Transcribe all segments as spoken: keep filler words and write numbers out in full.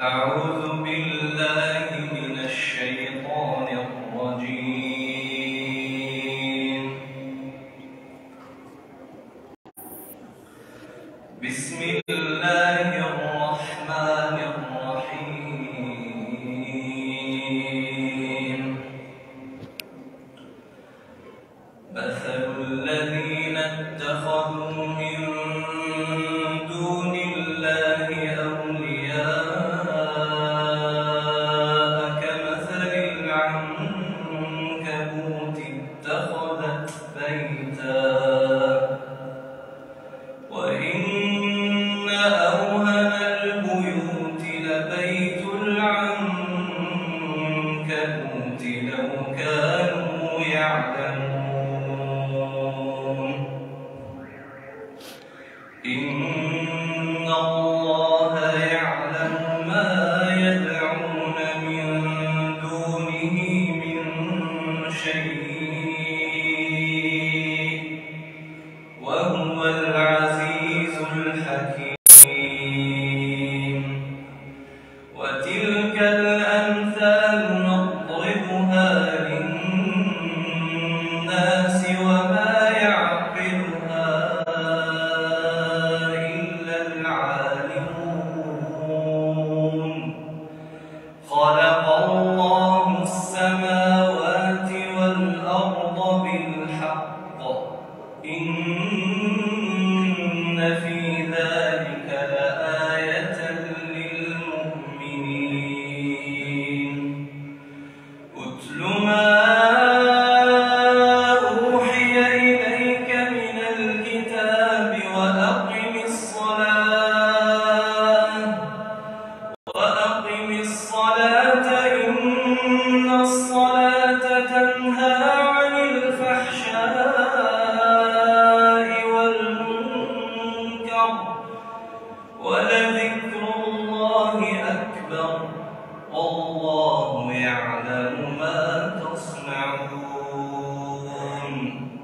أعوذ بالله من الشيطان الرجيم. بسم الله الرحمن الرحيم. مثل الذين اتخذوا من دون الله أولياء كمثل العنكبوت اتخذت بيتا وإن أوهن البيوت لبيت العنكبوت لو كانوا يعلمون. إن الله يعلم ما يدعون من دونه من شيء وهو العزيز الحكيم. وتلك الأمثال نضربها للناس وما يعقلها إلا العالمون. خلق الله السماوات والأرض بالحق إن في ذلك لآية للمؤمنين. أتل ما أوحي إليك من الكتاب وأقم الصلاة وأقم الصلاة إن الصلاة تنهى عن الفحشاء والمنكر ولذكر الله أكبر والله يعلم ما تصنعون.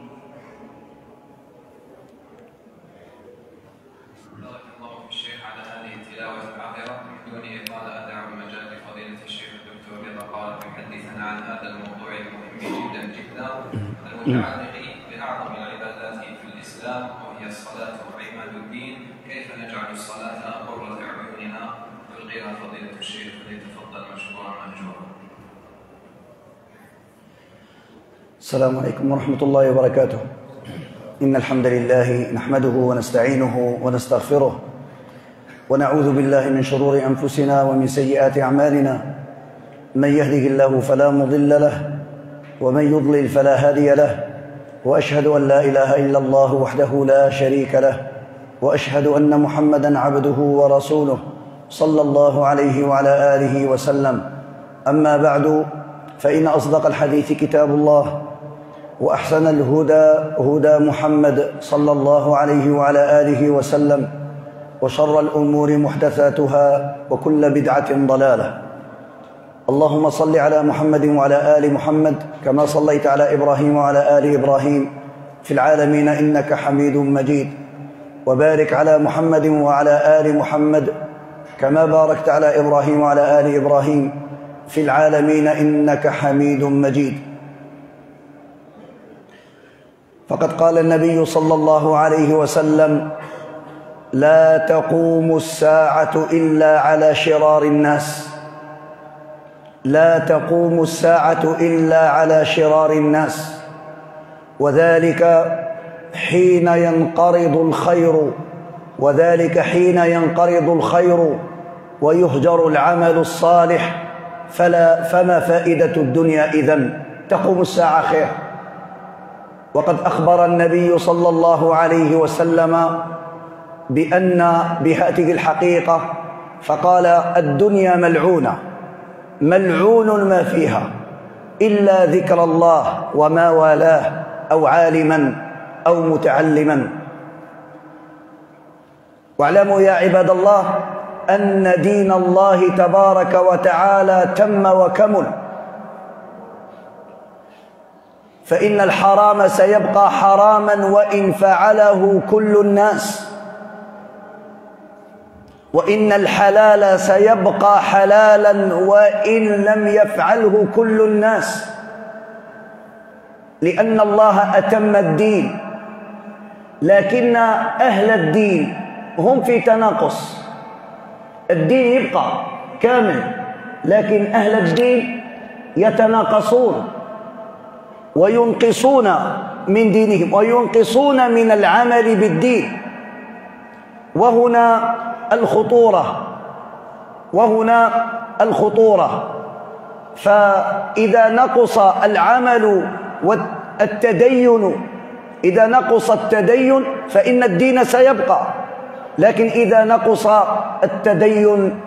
بارك الله في الشيخ على هذه التلاوة العاطرة. بدون إطالة أدع مجال لفضيلة الشيخ الدكتور رضا قال يحدثنا عن هذا الموضوع المهم جدا جدا المتعلق بأعظم العبادات في الإسلام وهي الصلاة وعماد الدين. كيف نجعل الصلاة قرة أعيننا؟ يلقيها فضيلة الشيخ فليتفضل مشكورا مأجورا. السلام عليكم ورحمة الله وبركاته. إن الحمد لله نحمده ونستعينه ونستغفره ونعوذ بالله من شرور أنفسنا ومن سيئات أعمالنا. من يهده الله فلا مضل له ومن يضلل فلا هادي له. وأشهد أن لا إله إلا الله وحده لا شريك له وأشهد أن محمدا عبده ورسوله صلى الله عليه وعلى آله وسلم. أما بعد فإن أصدق الحديث كتاب الله وأحسن الهدى هدى محمد صلى الله عليه وعلى آله وسلم وشر الأمور محدثاتها وكل بدعة ضلالة. اللهم صل على محمد وعلى آل محمد كما صليت على إبراهيم وعلى آل إبراهيم في العالمين إنك حميد مجيد. وبارك على محمد وعلى آل محمد كما باركت على إبراهيم وعلى آل إبراهيم في العالمين إنك حميد مجيد. فقد قال النبي صلى الله عليه وسلم: لا تقوم الساعة إلا على شرار الناس. لا تقوم الساعة إلا على شرار الناس، وذلك حين ينقرض الخير وذلك حين ينقرض الخير ويهجر العمل الصالح، فلا فما فائدة الدنيا إذن؟ تقوم الساعة خير. وقد أخبر النبي صلى الله عليه وسلم بأن بهذه الحقيقة فقال: الدنيا ملعونة ملعون ما فيها إلا ذكر الله وما والاه أو عالما أو متعلما. واعلموا يا عباد الله أن دين الله تبارك وتعالى تم وكمل، فإن الحرام سيبقى حراما وإن فعله كل الناس، وإن الحلال سيبقى حلالا وإن لم يفعله كل الناس، لأن الله أتم الدين، لكن أهل الدين هم في تناقص. الدين يبقى كامل، لكن أهل الدين يتناقصون وينقصون من دينهم وينقصون من العمل بالدين. وهنا الخطورة وهنا الخطورة فإذا نقص العمل والتدين إذا نقص التدين فإن الدين سيبقى، لكن إذا نقص التدين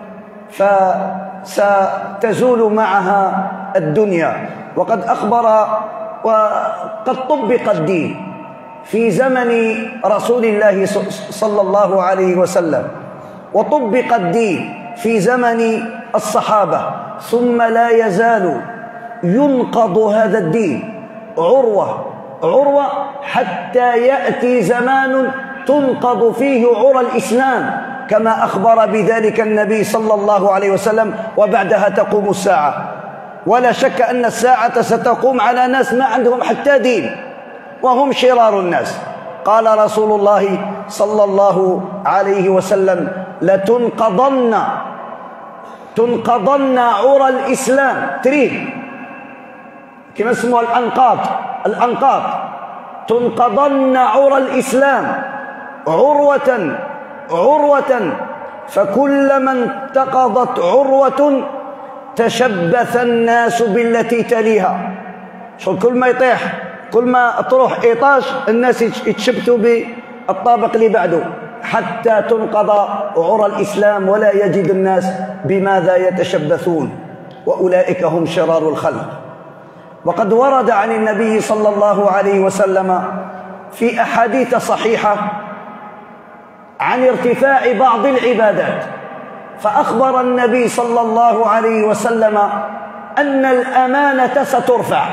فستزول معها الدنيا. وقد أخبر وقد طبق الدين في زمن رسول الله صلى الله عليه وسلم، وطبق الدين في زمن الصحابة، ثم لا يزال ينقض هذا الدين عروة عروة حتى يأتي زمان تنقض فيه عرى الإسلام، كما أخبر بذلك النبي صلى الله عليه وسلم: وبعدها تقوم الساعة. ولا شك أن الساعة ستقوم على ناس ما عندهم حتى دين، وهم شرار الناس. قال رسول الله صلى الله عليه وسلم: لتنقضن تنقضن عرى الإسلام، تريد كما اسمها الأنقاض الأنقاض تنقضن عرى الإسلام عروة عروة، فكلما انتقضت عروة تشبث الناس بالتي تليها. شو كل ما يطيح كل ما تروح إيطاش الناس يتشبثوا بالطابق اللي بعده حتى تنقض عرى الإسلام ولا يجد الناس بماذا يتشبثون، وأولئك هم شرار الخلق. وقد ورد عن النبي صلى الله عليه وسلم في أحاديث صحيحة عن ارتفاع بعض العبادات، فأخبر النبي صلى الله عليه وسلم أن الأمانة سترفع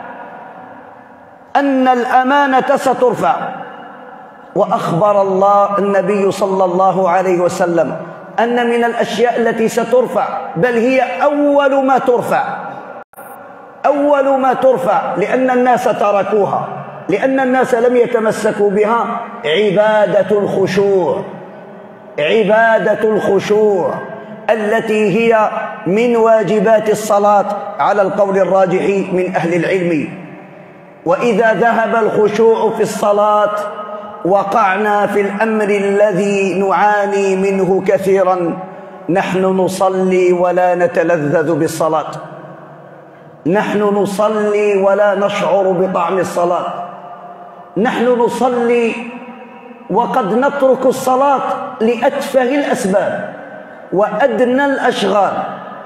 أن الأمانة سترفع وأخبر الله النبي صلى الله عليه وسلم أن من الأشياء التي سترفع، بل هي أول ما ترفع أول ما ترفع لأن الناس تركوها، لأن الناس لم يتمسكوا بها، عبادة الخشوع عبادة الخشوع التي هي من واجبات الصلاة على القول الراجح من أهل العلم. وإذا ذهب الخشوع في الصلاة وقعنا في الأمر الذي نعاني منه كثيرا: نحن نصلي ولا نتلذذ بالصلاة، نحن نصلي ولا نشعر بطعم الصلاة، نحن نصلي وقد نترك الصلاة لأتفه الأسباب وأدنى الأشغال،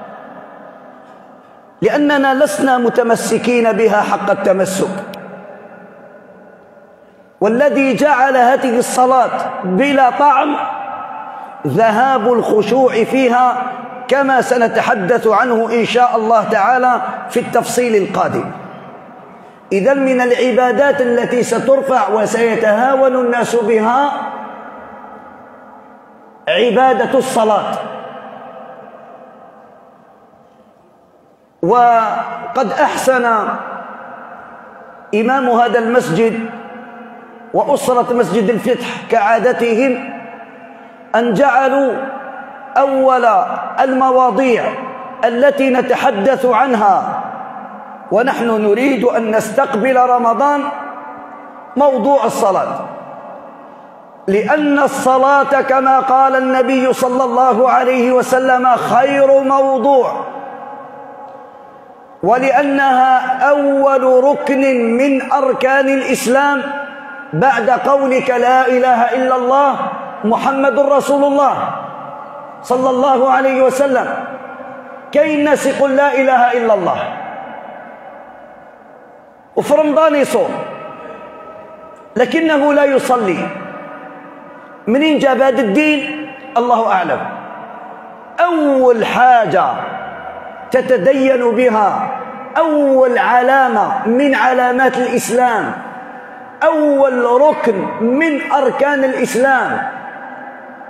لأننا لسنا متمسكين بها حق التمسك. والذي جعل هذه الصلاة بلا طعم ذهاب الخشوع فيها، كما سنتحدث عنه إن شاء الله تعالى في التفصيل القادم. إذن من العبادات التي سترفع وسيتهاون الناس بها عبادة الصلاة. وقد أحسن إمام هذا المسجد وأسرة مسجد الفتح كعادتهم أن جعلوا أول المواضيع التي نتحدث عنها ونحن نريد أن نستقبل رمضان موضوع الصلاة، لأن الصلاة كما قال النبي صلى الله عليه وسلم خير موضوع، ولأنها أول ركن من أركان الإسلام بعد قولك لا إله إلا الله محمد رسول الله صلى الله عليه وسلم. كي الناس يقول لا إله إلا الله وفي رمضان يصوم لكنه لا يصلي، منين جاب هذا الدين؟ الله أعلم. أول حاجة تتدين بها، أول علامة من علامات الإسلام، أول ركن من أركان الإسلام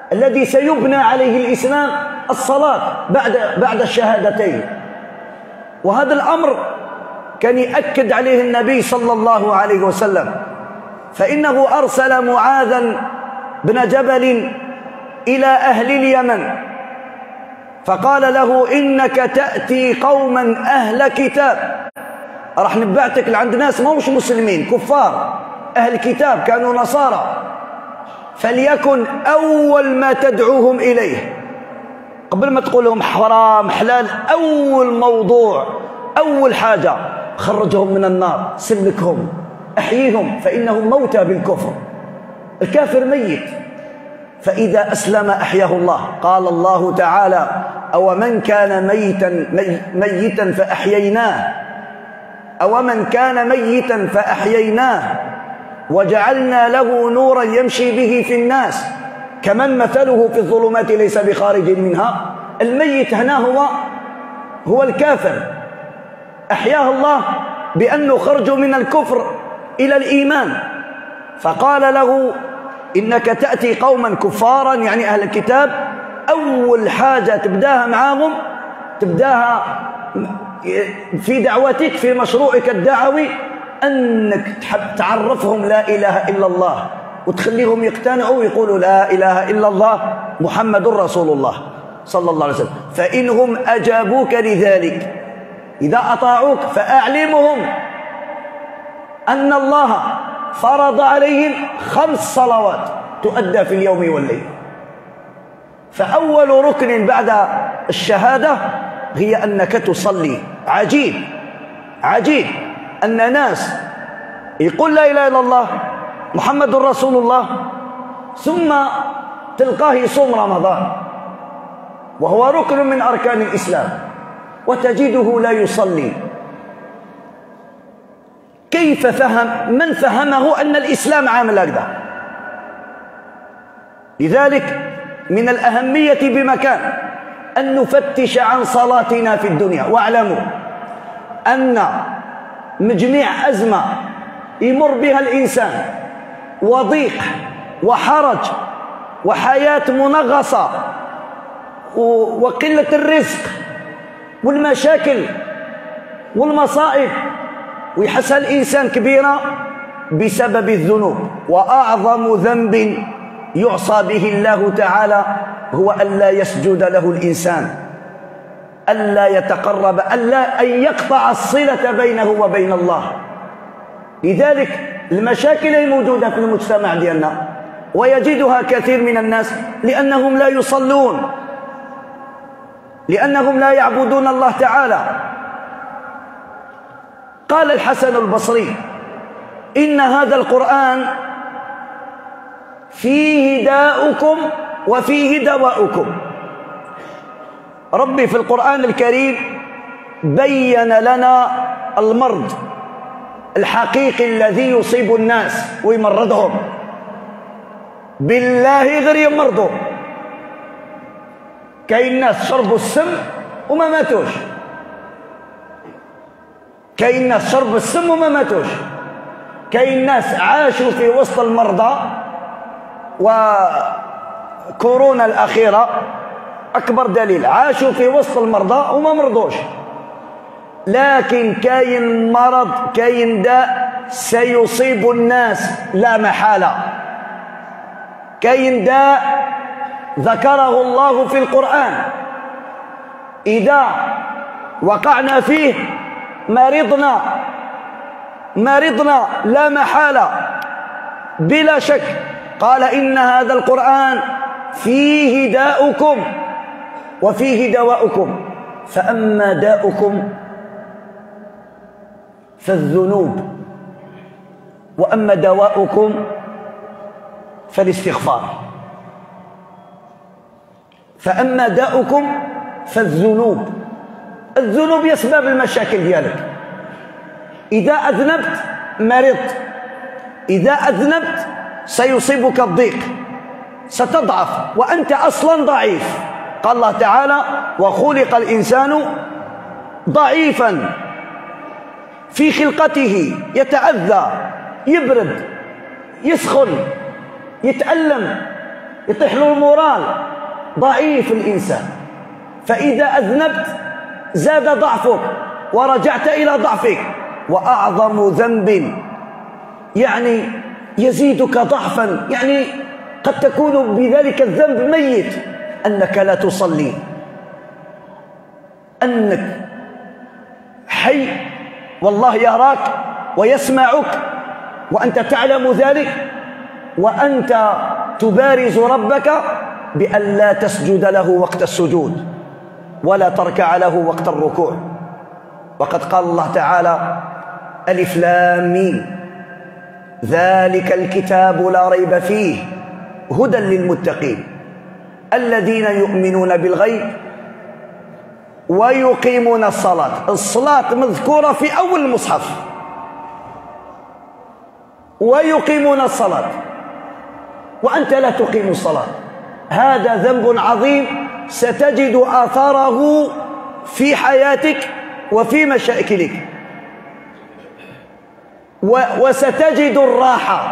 الذي سيبنى عليه الإسلام الصلاة بعد بعد الشهادتين. وهذا الأمر كان يأكد عليه النبي صلى الله عليه وسلم، فإنه أرسل معاذا بن جبل إلى أهل اليمن فقال له: إنك تأتي قوما أهل كتاب، راح نبعتك لعند ناس ما مش مسلمين، كفار أهل كتاب كانوا نصارى، فليكن أول ما تدعوهم إليه قبل ما تقول لهم حرام حلال، أول موضوع أول حاجة خرجهم من النار، سلكهم، أحييهم، فإنهم موتى بالكفر. الكافر ميت، فإذا أسلم أحياه الله. قال الله تعالى: أو من كان ميتا ميتا فأحييناه أو من كان ميتا فأحييناه وجعلنا له نورا يمشي به في الناس كمن مثله في الظلمات ليس بخارج منها. الميت هنا هو هو الكافر، أحياه الله بأنه خرج من الكفر إلى الإيمان، فقال له: إنك تأتي قوما كفارا، يعني أهل الكتاب، أول حاجة تبداها معاهم، تبداها في دعوتك في مشروعك الدعوي، أنك تعرفهم لا إله إلا الله وتخليهم يقتنعوا ويقولوا لا إله إلا الله محمد رسول الله صلى الله عليه وسلم. فإنهم أجابوك لذلك، إذا أطاعوك فأعلمهم أن الله فرض عليهم خمس صلوات تؤدى في اليوم والليل. فأول ركن بعد الشهادة هي أنك تصلي. عجيب عجيب أن ناس يقول لا إله إلا الله محمد رسول الله ثم تلقاه يصوم رمضان وهو ركن من أركان الإسلام وتجده لا يصلي. كيف فهم؟ من فهمه أن الإسلام عامل هكذا؟ لذلك من الأهمية بمكان أن نفتش عن صلاتنا في الدنيا. واعلموا أن مجميع أزمة يمر بها الإنسان وضيق وحرج وحياة منغصة وقلة الرزق والمشاكل والمصائب ويحسها الإنسان كبيرة بسبب الذنوب. وأعظم ذنب يعصى به الله تعالى هو ألا يسجد له الإنسان، ألا يتقرب، ألا أن يقطع الصلة بينه وبين الله. لذلك المشاكل الموجودة في المجتمع ديالنا ويجدها كثير من الناس لأنهم لا يصلون، لأنهم لا يعبدون الله تعالى. قال الحسن البصري: إن هذا القرآن فيه داؤكم وفيه دواؤكم. ربي في القرآن الكريم بين لنا المرض الحقيقي الذي يصيب الناس ويمرضهم. بالله غير يمرضوا. كاين ناس شربوا السم وما ماتوش، كاين ناس شربوا السم وما ماتوش، كاين ناس عاشوا في وسط المرضى، وكورونا الأخيرة أكبر دليل، عاشوا في وسط المرضى وما مرضوش. لكن كاين مرض، كاين داء سيصيب الناس لا محالة. كاين داء ذكره الله في القرآن إذا وقعنا فيه مرضنا مرضنا لا محالة بلا شك. قال: إن هذا القرآن فيه داؤكم وفيه دواؤكم، فأما داؤكم فالذنوب وأما دواؤكم فالاستغفار. فأما داؤكم فالذنوب. الذنوب هي أسباب المشاكل ديالك. إذا أذنبت مرضت، إذا أذنبت سيصيبك الضيق، ستضعف وأنت أصلا ضعيف. قال الله تعالى: وخلق الإنسان ضعيفا في خلقته، يتأذى، يبرد، يسخن، يتألم، يطيح له المورال. ضعيف الإنسان، فإذا أذنبت زاد ضعفك ورجعت إلى ضعفك. وأعظم ذنب يعني يزيدك ضعفا، يعني قد تكون بذلك الذنب ميت، أنك لا تصلي، أنك حي والله يراك ويسمعك وأنت تعلم ذلك، وأنت تبارز ربك بأن لا تسجد له وقت السجود ولا تركع له وقت الركوع. وقد قال الله تعالى: ألف لام ميم ذلك الكتاب لا ريب فيه هدى للمتقين الذين يؤمنون بالغيب ويقيمون الصلاة. الصلاة مذكورة في أول المصحف، ويقيمون الصلاة، وأنت لا تقيم الصلاة. هذا ذنب عظيم ستجد آثاره في حياتك وفي مشاكلك، وستجد الراحة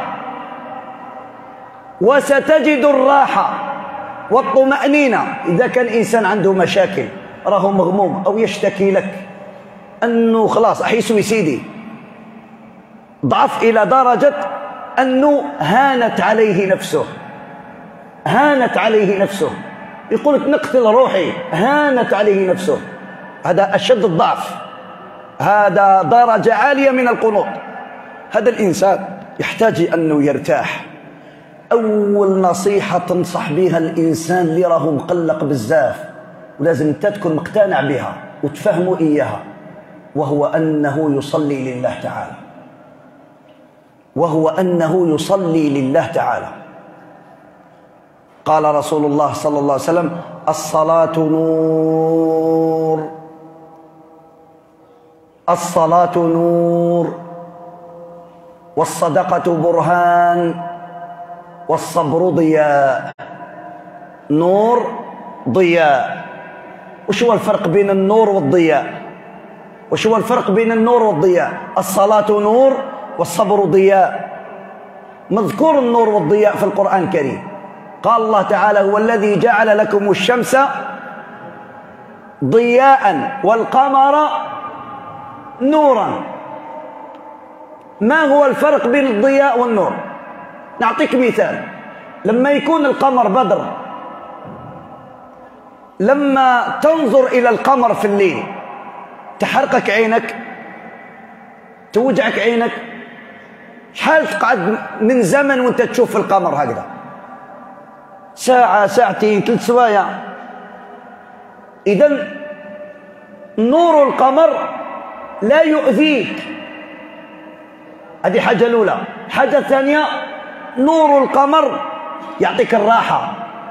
وستجد الراحة والطمأنينة. إذا كان إنسان عنده مشاكل، راه مغموم أو يشتكي لك أنه خلاص أحي سويسيدي، ضعف إلى درجة أنه هانت عليه نفسه، هانت عليه نفسه، يقول لك نقتل روحي، هانت عليه نفسه، هذا أشد الضعف، هذا درجة عالية من القنوط. هذا الإنسان يحتاج أنه يرتاح. أول نصيحة تنصح بها الإنسان اللي راه مقلق بزاف ولازم أنت تكون مقتنع بها وتفهموا إياها، وهو أنه يصلي لله تعالى، وهو أنه يصلي لله تعالى. قال رسول الله صلى الله عليه وسلم: الصلاة نور، الصلاة نور، والصدقة برهان، والصبر ضياء. نور ضياء. وش هو الفرق بين النور والضياء؟ وش هو الفرق بين النور والضياء؟ الصلاة نور والصبر ضياء. مذكور النور والضياء في القرآن الكريم. قال الله تعالى: هو الذي جعل لكم الشمس ضياء والقمر نورا. ما هو الفرق بين الضياء والنور؟ نعطيك مثال. لما يكون القمر بدر، لما تنظر إلى القمر في الليل تحرقك عينك، توجعك عينك، شحال تقعد من زمن وانت تشوف القمر هكذا؟ ساعة، ساعتين، ثلاث سوايع. إذن نور القمر لا يؤذيك، هذه حاجة الأولى. حاجة ثانية، نور القمر يعطيك الراحة.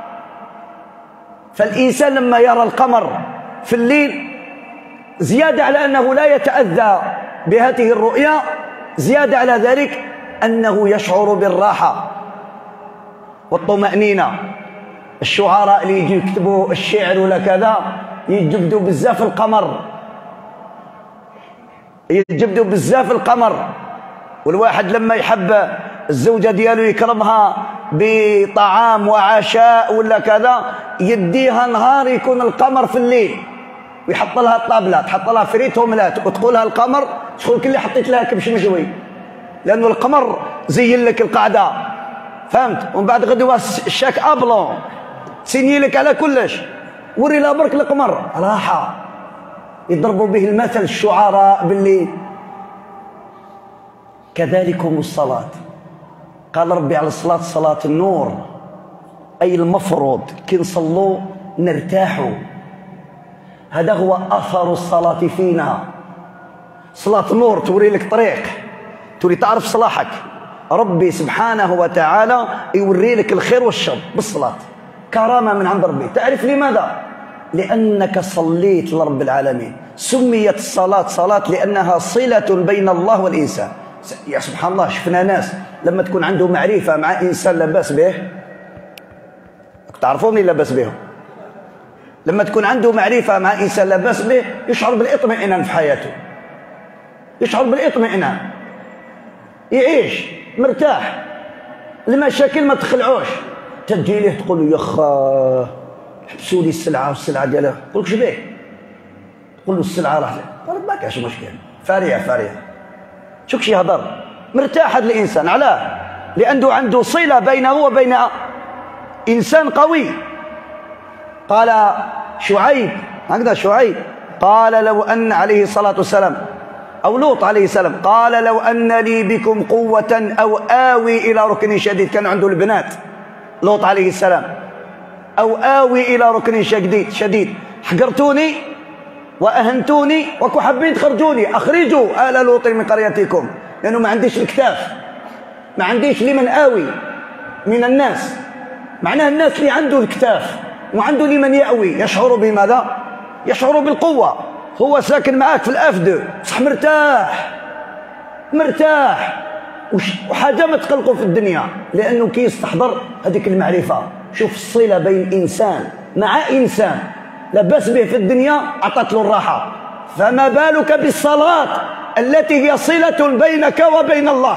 فالإنسان لما يرى القمر في الليل، زيادة على أنه لا يتأذى بهذه الرؤيا، زيادة على ذلك أنه يشعر بالراحة والطمأنينة. الشعراء اللي يجوا يكتبوا الشعر ولا كذا يجبدوا بزاف القمر، يجبدوا بزاف القمر. والواحد لما يحب الزوجة ديالو يكرمها بطعام وعشاء ولا كذا، يديها نهار يكون القمر في الليل، ويحط لها الطابلة، تحط لها فريت وملات، وتقول لها القمر شكون اللي حطيت لها كبش مشوي، لأنه القمر زين لك القعدة، فهمت؟ ومن بعد غدوة الشاك أبلون تسيني لك على كلش، وري لها برك القمر راحة. يضربوا به المثل الشعراء بالليل. كذلكم الصلاة. قال ربي على الصلاة: صلاة النور، أي المفروض كي نصلوا نرتاحوا. هذا هو أثر الصلاة فينا. صلاة النور توري لك طريق، توري تعرف صلاحك. ربي سبحانه وتعالى يوري لك الخير والشر بالصلاة، كرامة من عند ربي. تعرف لماذا؟ لأنك صليت لرب العالمين. سميت الصلاة صلاة لأنها صلة بين الله والإنسان. يا سبحان الله، شفنا ناس لما تكون عنده معرفة مع إنسان لاباس به، تعرفون اللي لاباس بهم، لما تكون عنده معرفة مع إنسان لاباس به يشعر بالإطمئنان في حياته، يشعر بالإطمئنان، يعيش مرتاح، المشاكل ما تخلعوش، تجي ليه تقول له يا اخا حبسوا لي السلعه والسلعه ديالها، يقول لك شبيه؟ تقول له السلعه راح قال ما كاش مشكل، فاريه فاريه. شوف شي هضر مرتاح هذا الانسان، علاه؟ لانه عنده صله بينه وبين انسان قوي. قال شعيب هكذا شعيب قال لو ان عليه الصلاه والسلام او لوط عليه السلام قال لو ان لي بكم قوه او اوي الى ركن شديد، كان عنده البنات لوط عليه السلام، او اوي الى ركن شديد شديد حقرتوني واهنتوني وكو حابين تخرجوني، اخرجوا ال لوط من قريتكم، لانه ما عنديش الكتاف، ما عنديش لمن آوي من الناس. معناه الناس اللي عنده الكتاف وعنده لمن يأوي يشعر بماذا؟ يشعر بالقوة. هو ساكن معاك في الأفد صح مرتاح مرتاح وحاجة ما تقلقه في الدنيا، لأنه كيستحضر هذيك المعرفة. شوف الصلة بين إنسان مع إنسان لا بأس به في الدنيا أعطت له الراحة، فما بالك بالصلاة التي هي صلة بينك وبين الله.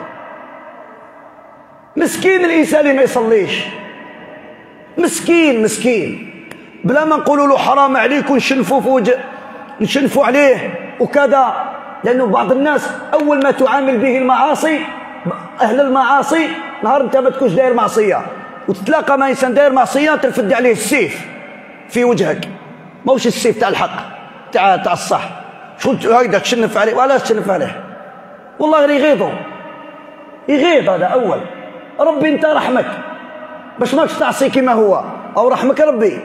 مسكين الإنسان اللي ما يصليش، مسكين مسكين، بلا ما نقولوا له حرام عليك ونشنفوا في وجه نشنفوا عليه وكذا، لأنه بعض الناس أول ما تعامل به المعاصي أهل المعاصي، نهار أنت ما تكونش داير معصية وتتلاقى مع إنسان داير معصية ترفد عليه السيف في وجهك، ماهوش السيف تاع الحق تاع تاع الصح، شغل هكذا تشنف عليه. وعلاش تشنف عليه؟ والله غير يغيظه، يغيظ هذا أول. ربي أنت رحمك باش ماكش تعصي كما هو، أو رحمك ربي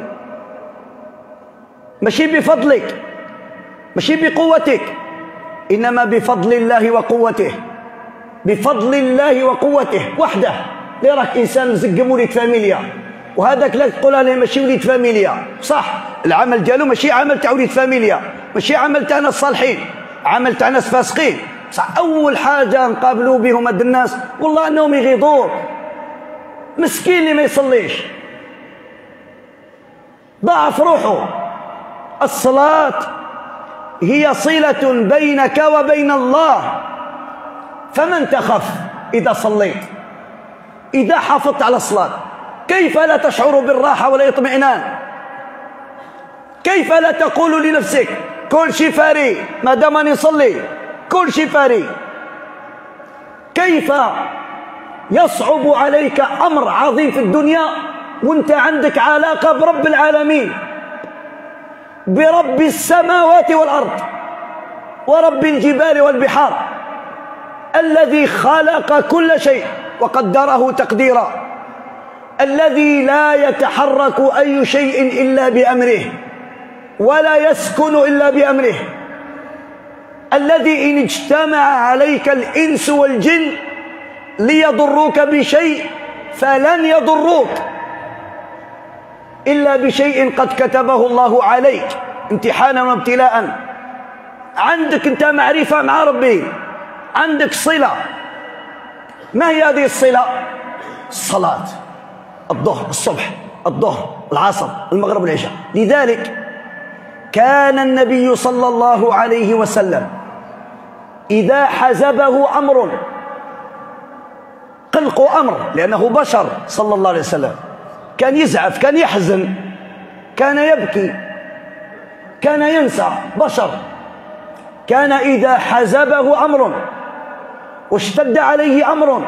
ماشي بفضلك ماشي بقوتك، إنما بفضل الله وقوته، بفضل الله وقوته وحده. لي راك إنسان زقم وليد فاميليا، وهذاك لا تقول عليه ماشي وليد فاميليا، صح العمل ديالو ماشي عمل تاع وليد فاميليا، ماشي عمل تاع ناس صالحين، عمل تاع ناس فاسقين. صح أول حاجة نقابلوا بهم هاد الناس والله أنهم يغيظوك. مسكين اللي ما يصليش ضعف روحه. الصلاة هي صلة بينك وبين الله، فمن تخف إذا صليت، إذا حافظت على الصلاة كيف لا تشعر بالراحة ولا اطمئنان؟ كيف لا تقول لنفسك كل شيء فاري ما دام أنا نصلي، كل شيء فاري؟ كيف يصعب عليك أمر عظيم في الدنيا وانت عندك علاقة برب العالمين، برب السماوات والأرض ورب الجبال والبحار، الذي خلق كل شيء وقدره تقديرا، الذي لا يتحرك أي شيء إلا بأمره ولا يسكن إلا بأمره، الذي إن اجتمع عليك الإنس والجن ليضروك بشيء فلن يضروك إلا بشيء قد كتبه الله عليك امتحانا وابتلاء. عندك أنت معرفة مع ربي، عندك صلة. ما هي هذه الصلة؟ الصلاة، الظهر الصبح الظهر العصر المغرب العشاء. لذلك كان النبي صلى الله عليه وسلم إذا حزبه أمر، قلق أمر لأنه بشر صلى الله عليه وسلم، كان يزعف، كان يحزن، كان يبكي، كان ينسى، بشر. كان إذا حزبه أمر واشتد عليه أمر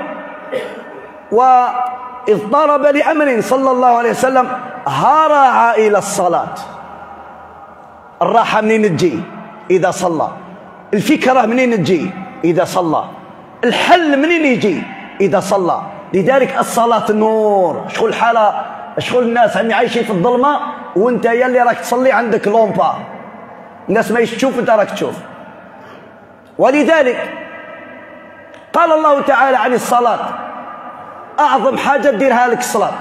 واضطرب لأمر صلى الله عليه وسلم هرع إلى الصلاة. الراحة منين تجي؟ إذا صلى. الفكرة منين تجي؟ إذا صلى. الحل منين يجي؟ إذا صلى. لذلك الصلاة نور. شغل الحالة، شغل الناس عم عايشين في الظلمة وانت يلي راك تصلي عندك لومبا، الناس ما تشوف انت راك تشوف. ولذلك قال الله تعالى عن الصلاة أعظم حاجة تديرها لك الصلاة،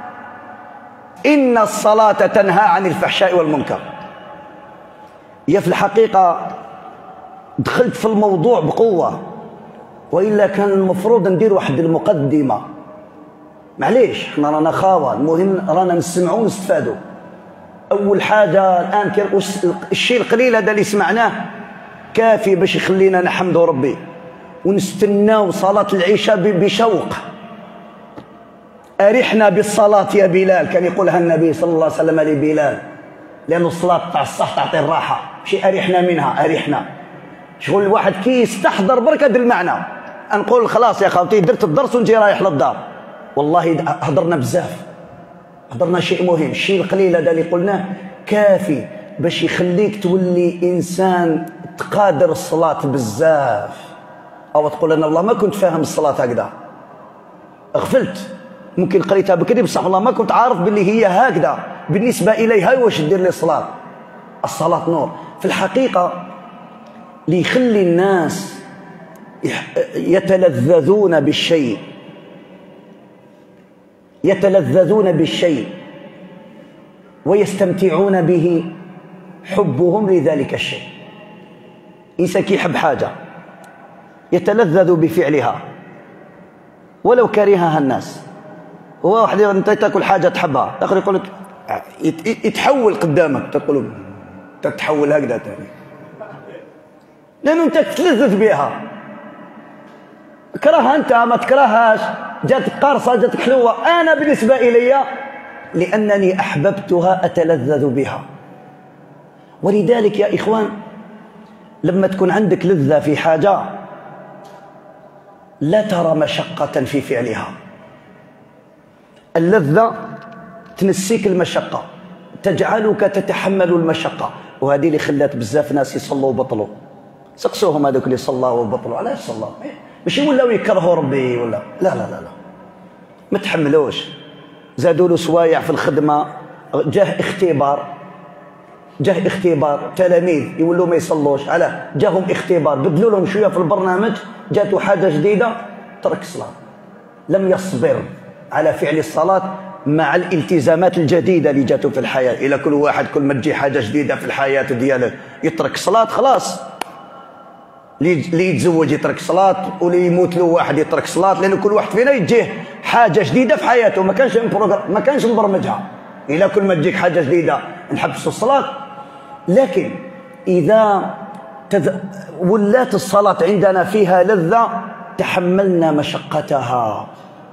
إن الصلاة تنهى عن الفحشاء والمنكر. هي في الحقيقة دخلت في الموضوع بقوة، وإلا كان المفروض ندير واحد المقدمة. معليش احنا رانا خاوة، المهم رانا نسمعوا ونستفادوا. أول حاجة الآن الشيء القليل هذا اللي سمعناه كافي باش يخلينا نحمدوا ربي ونستناو صلاة العشاء بشوق. أرحنا بالصلاة يا بلال، كان يقولها النبي صلى الله عليه وسلم لبلال، لأن الصلاة تاع الصح تعطي الراحة، ماشي أرحنا منها، أرحنا. شغل الواحد كي يستحضر برك هذا المعنى، نقول خلاص يا خوتي درت الدرس ونجي رايح للدار. والله هضرنا بزاف، هضرنا شيء مهم، الشيء القليل هذا اللي قلناه كافي باش يخليك تولي إنسان تقادر الصلاة بزاف. أو تقول أنا والله ما كنت فاهم الصلاة هكذا، غفلت، ممكن قريتها بكري بصح والله ما كنت عارف باللي هي هكذا بالنسبة إلي، هاي واش دير لي الصلاة. الصلاة نور. في الحقيقة اللي يخلي الناس يتلذذون بالشيء، يتلذذون بالشيء ويستمتعون به حبهم لذلك الشيء. إنسان كيحب حاجة يتلذذ بفعلها ولو كرهها الناس. هو واحد انت تاكل حاجه تحبها، الاخر يقول لك يتحول قدامك، تقول تتحول هكذا ثاني، لانه انت تتلذذ بها. كرهها انت ما تكرههاش، جاتك قارصه جاتك حلوه، انا بالنسبه الي لانني احببتها اتلذذ بها. ولذلك يا اخوان لما تكون عندك لذه في حاجه لا ترى مشقه في فعلها. اللذة تنسيك المشقة، تجعلك تتحمل المشقة، وهذه اللي خلات بزاف ناس يصلوا وبطلوا. سقسوهم هذوك اللي صلوا وبطلوا علاش صلوا؟ ماشي ولاو يكرهوا ربي ولا لا لا لا لا، ما تحملوش، زادوا له سوايع في الخدمة، جاه اختبار، جاه اختبار، تلاميذ يولوا ما يصلوش، علاه؟ جاهم اختبار، بدلوا لهم شوية في البرنامج، جاتوا حاجة جديدة ترك الصلاة، لم يصبر على فعل الصلاة مع الالتزامات الجديدة اللي جاته في الحياة. إلى كل واحد كل ما تجي حاجة جديدة في الحياة دياله يترك الصلاة خلاص، اللي يتزوج يترك الصلاة، واللي يموت له واحد يترك الصلاة، لأن كل واحد فينا يجيه حاجة جديدة في حياته ما كانش ما كانش مبرمجها. إلى كل ما تجيك حاجة جديدة نحبس الصلاة. لكن إذا تذ... ولات الصلاة عندنا فيها لذة تحملنا مشقتها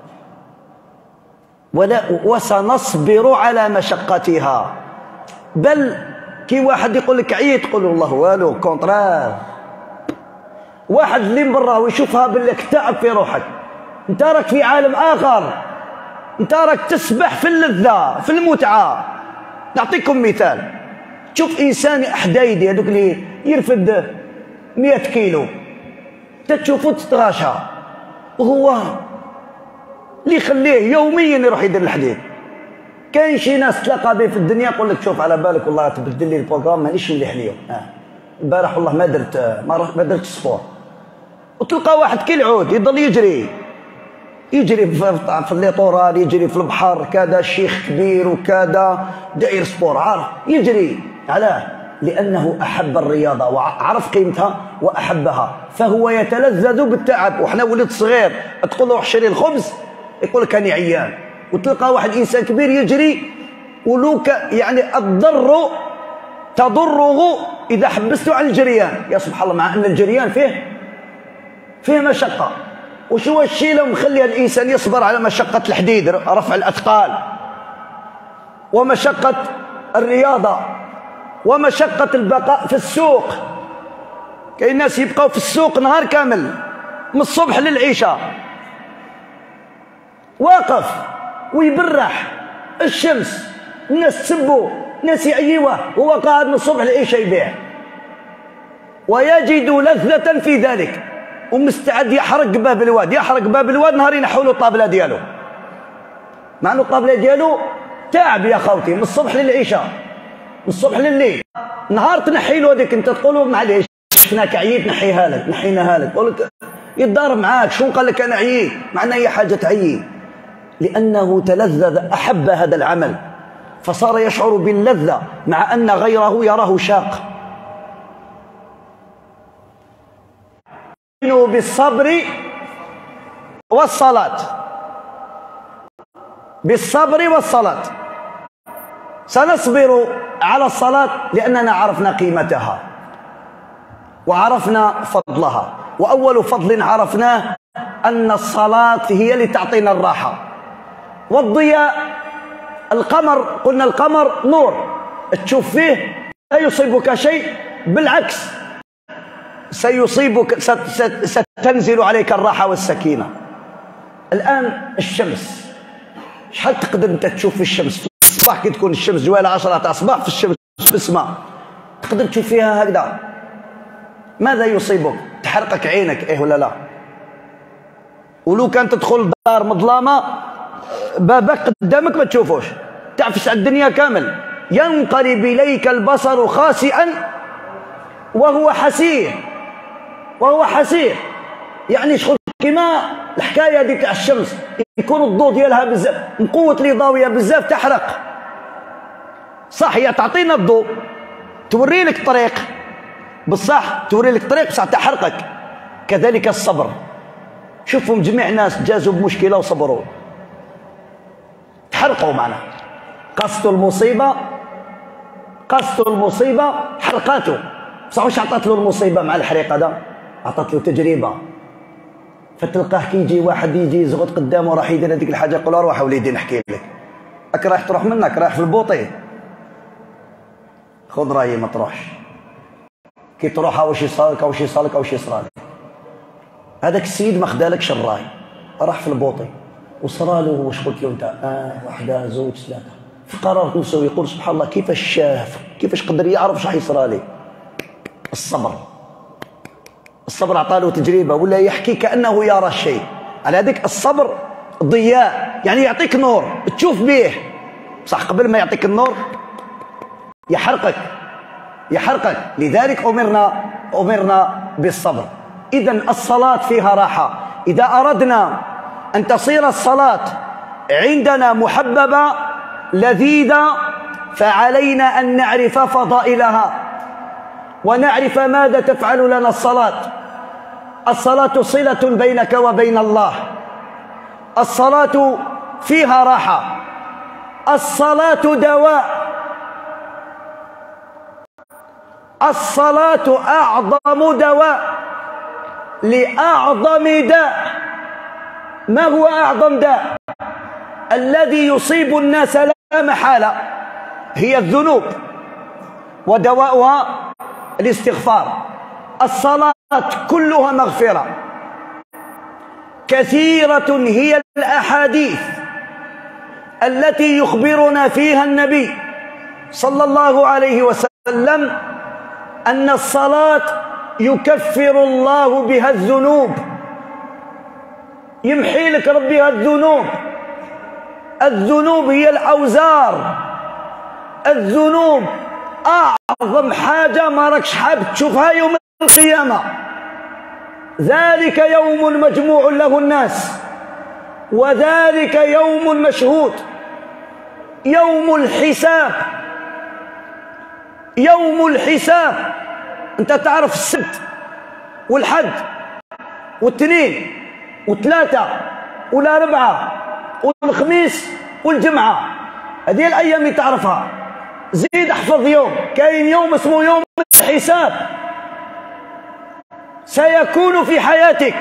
ولا وسنصبر على مشقتها. بل كي واحد يقول لك عييت تقول والله والو، كونترار. واحد اللي من برا ويشوفها بالك تعب في روحك، انت راك في عالم اخر، انت راك تسبح في اللذة في المتعة. نعطيكم مثال، تشوف انسان حدايدي هذوك اللي يرفد مئة كيلو، تشوفه تتغاشى، وهو اللي يخليه يوميا يروح يدير الحديد. كاين شي ناس تلاقى به في الدنيا يقول لك شوف على بالك والله تبدل لي البروغرام مانيش مليح اليوم، اه البارح والله ما درت ما درت سبور. وتلقى واحد كي العود يضل يجري يجري في الليطورال، يجري في البحر كذا، شيخ كبير وكذا داير سبور، عارف يجري. علاه؟ لأنه أحب الرياضة وعرف قيمتها وأحبها، فهو يتلذذ بالتعب. وحنا ولد صغير تقول له روح شري الخبز يقول لك أنا عيان، وتلقى واحد إنسان كبير يجري ولو يعني الضر تضره إذا حبسته عن الجريان. يا سبحان الله، مع أن الجريان فيه فيه مشقة. وش هو الشيء لو مخلي الإنسان يصبر على مشقة الحديد، رفع الأثقال، ومشقة الرياضة، ومشقة البقاء في السوق. كاين ناس يبقاو في السوق نهار كامل من الصبح للعشاء واقف ويبرح الشمس، الناس تسبوا، الناس يعيوه، هو قاعد من الصبح للعشاء يبيع، ويجد لذة في ذلك، ومستعد يحرق باب الواد، يحرق باب الواد نهار ينحوا له الطابلة ديالو، مع انه الطابلة ديالو تعب يا خوتي من الصبح للعشاء، من الصبح لليل. نهار تنحي له هذيك انت تقول معليش شفناك عييت نحيها لك، نحيناها لك، يقول لك يتضارب معاك، شو قال لك انا عييت؟ مع ان هي حاجه تعيي، لانه تلذذ، احب هذا العمل، فصار يشعر باللذه مع ان غيره يراه شاق. بالصبر والصلاه، بالصبر والصلاه. سنصبر على الصلاة لأننا عرفنا قيمتها وعرفنا فضلها. وأول فضل عرفناه أن الصلاة هي اللي تعطينا الراحة، والضياء. القمر قلنا القمر نور تشوف فيه لا يصيبك شيء، بالعكس سيصيبك، ستنزل عليك الراحة والسكينة. الآن الشمس، شحال تقدر أنت تشوف في الشمس في الصباح كي تكون الشمس جوالة عشرة تاع الصباح في الشمس في السماء تقدر تشوف فيها هكذا، ماذا يصيبك؟ تحرقك عينك إيه ولا لا؟ ولو كان تدخل دار مظلمة بابك قدامك ما تشوفوش، تعفس على الدنيا كامل. ينقلب إليك البصر خاسئا وهو حسير، وهو حسير يعني شغل كما الحكايه هذه تاع الشمس يكون الضوء ديالها بزاف من قوه الاضاويه بزاف تحرق. صح هي تعطينا الضوء توري لك الطريق، بصح توري لك الطريق بصح تحرقك. كذلك الصبر، شوفهم جميع الناس جازوا بمشكله وصبروا، تحرقوا معنا، قصدوا المصيبه قصدوا المصيبه حرقاته، بصح واش عطات له المصيبه مع الحريق هذا؟ عطات له تجربه. فتلقاه كي يجي واحد يجي يزغط قدامه راح يدير هذيك الحاجه يقول روح وليدي نحكي لك، راك رايح تروح منك، رايح في البوطي، خذ رايي ما تروحش، كي تروح واش يصالك واش يصالك واش يصرالك. هذاك السيد ما خدالكش الراي، راح في البوطي وصرالو واش قلت له انت؟ اه واحده زوج ثلاثه، في قرار نفسه يقول سبحان الله كيفاش شاف، كيفاش قدر يعرف اش راح يصرالي. الصبر، الصبر عطاله تجربه ولا يحكي كانه يرى الشيء. على هذيك الصبر ضياء يعني يعطيك نور تشوف به، صح قبل ما يعطيك النور يحرقك يحرقك. لذلك امرنا امرنا بالصبر. اذا الصلاه فيها راحه. اذا اردنا ان تصير الصلاه عندنا محببه لذيذه فعلينا ان نعرف فضائلها ونعرف ماذا تفعل لنا الصلاة. الصلاة صلة بينك وبين الله، الصلاة فيها راحة، الصلاة دواء، الصلاة أعظم دواء لأعظم داء. ما هو أعظم داء؟ الذي يصيب الناس لا محالة هي الذنوب، ودواؤها الاستغفار. الصلاة كلها مغفرة. كثيرة هي الأحاديث التي يخبرنا فيها النبي صلى الله عليه وسلم أن الصلاة يكفر الله بها الذنوب، يمحي لك ربي الذنوب. الذنوب هي الأوزار، الذنوب أعظم حاجة ما راكش حاب تشوفها يوم القيامة. ذلك يوم مجموع له الناس، وذلك يوم مشهود، يوم الحساب. يوم الحساب. أنت تعرف السبت والحد والاثنين والثلاثة والأربعة والخميس والجمعة، هذه الأيام اللي تعرفها. زيد احفظ يوم، كاين يوم اسمه يوم الحساب سيكون في حياتك.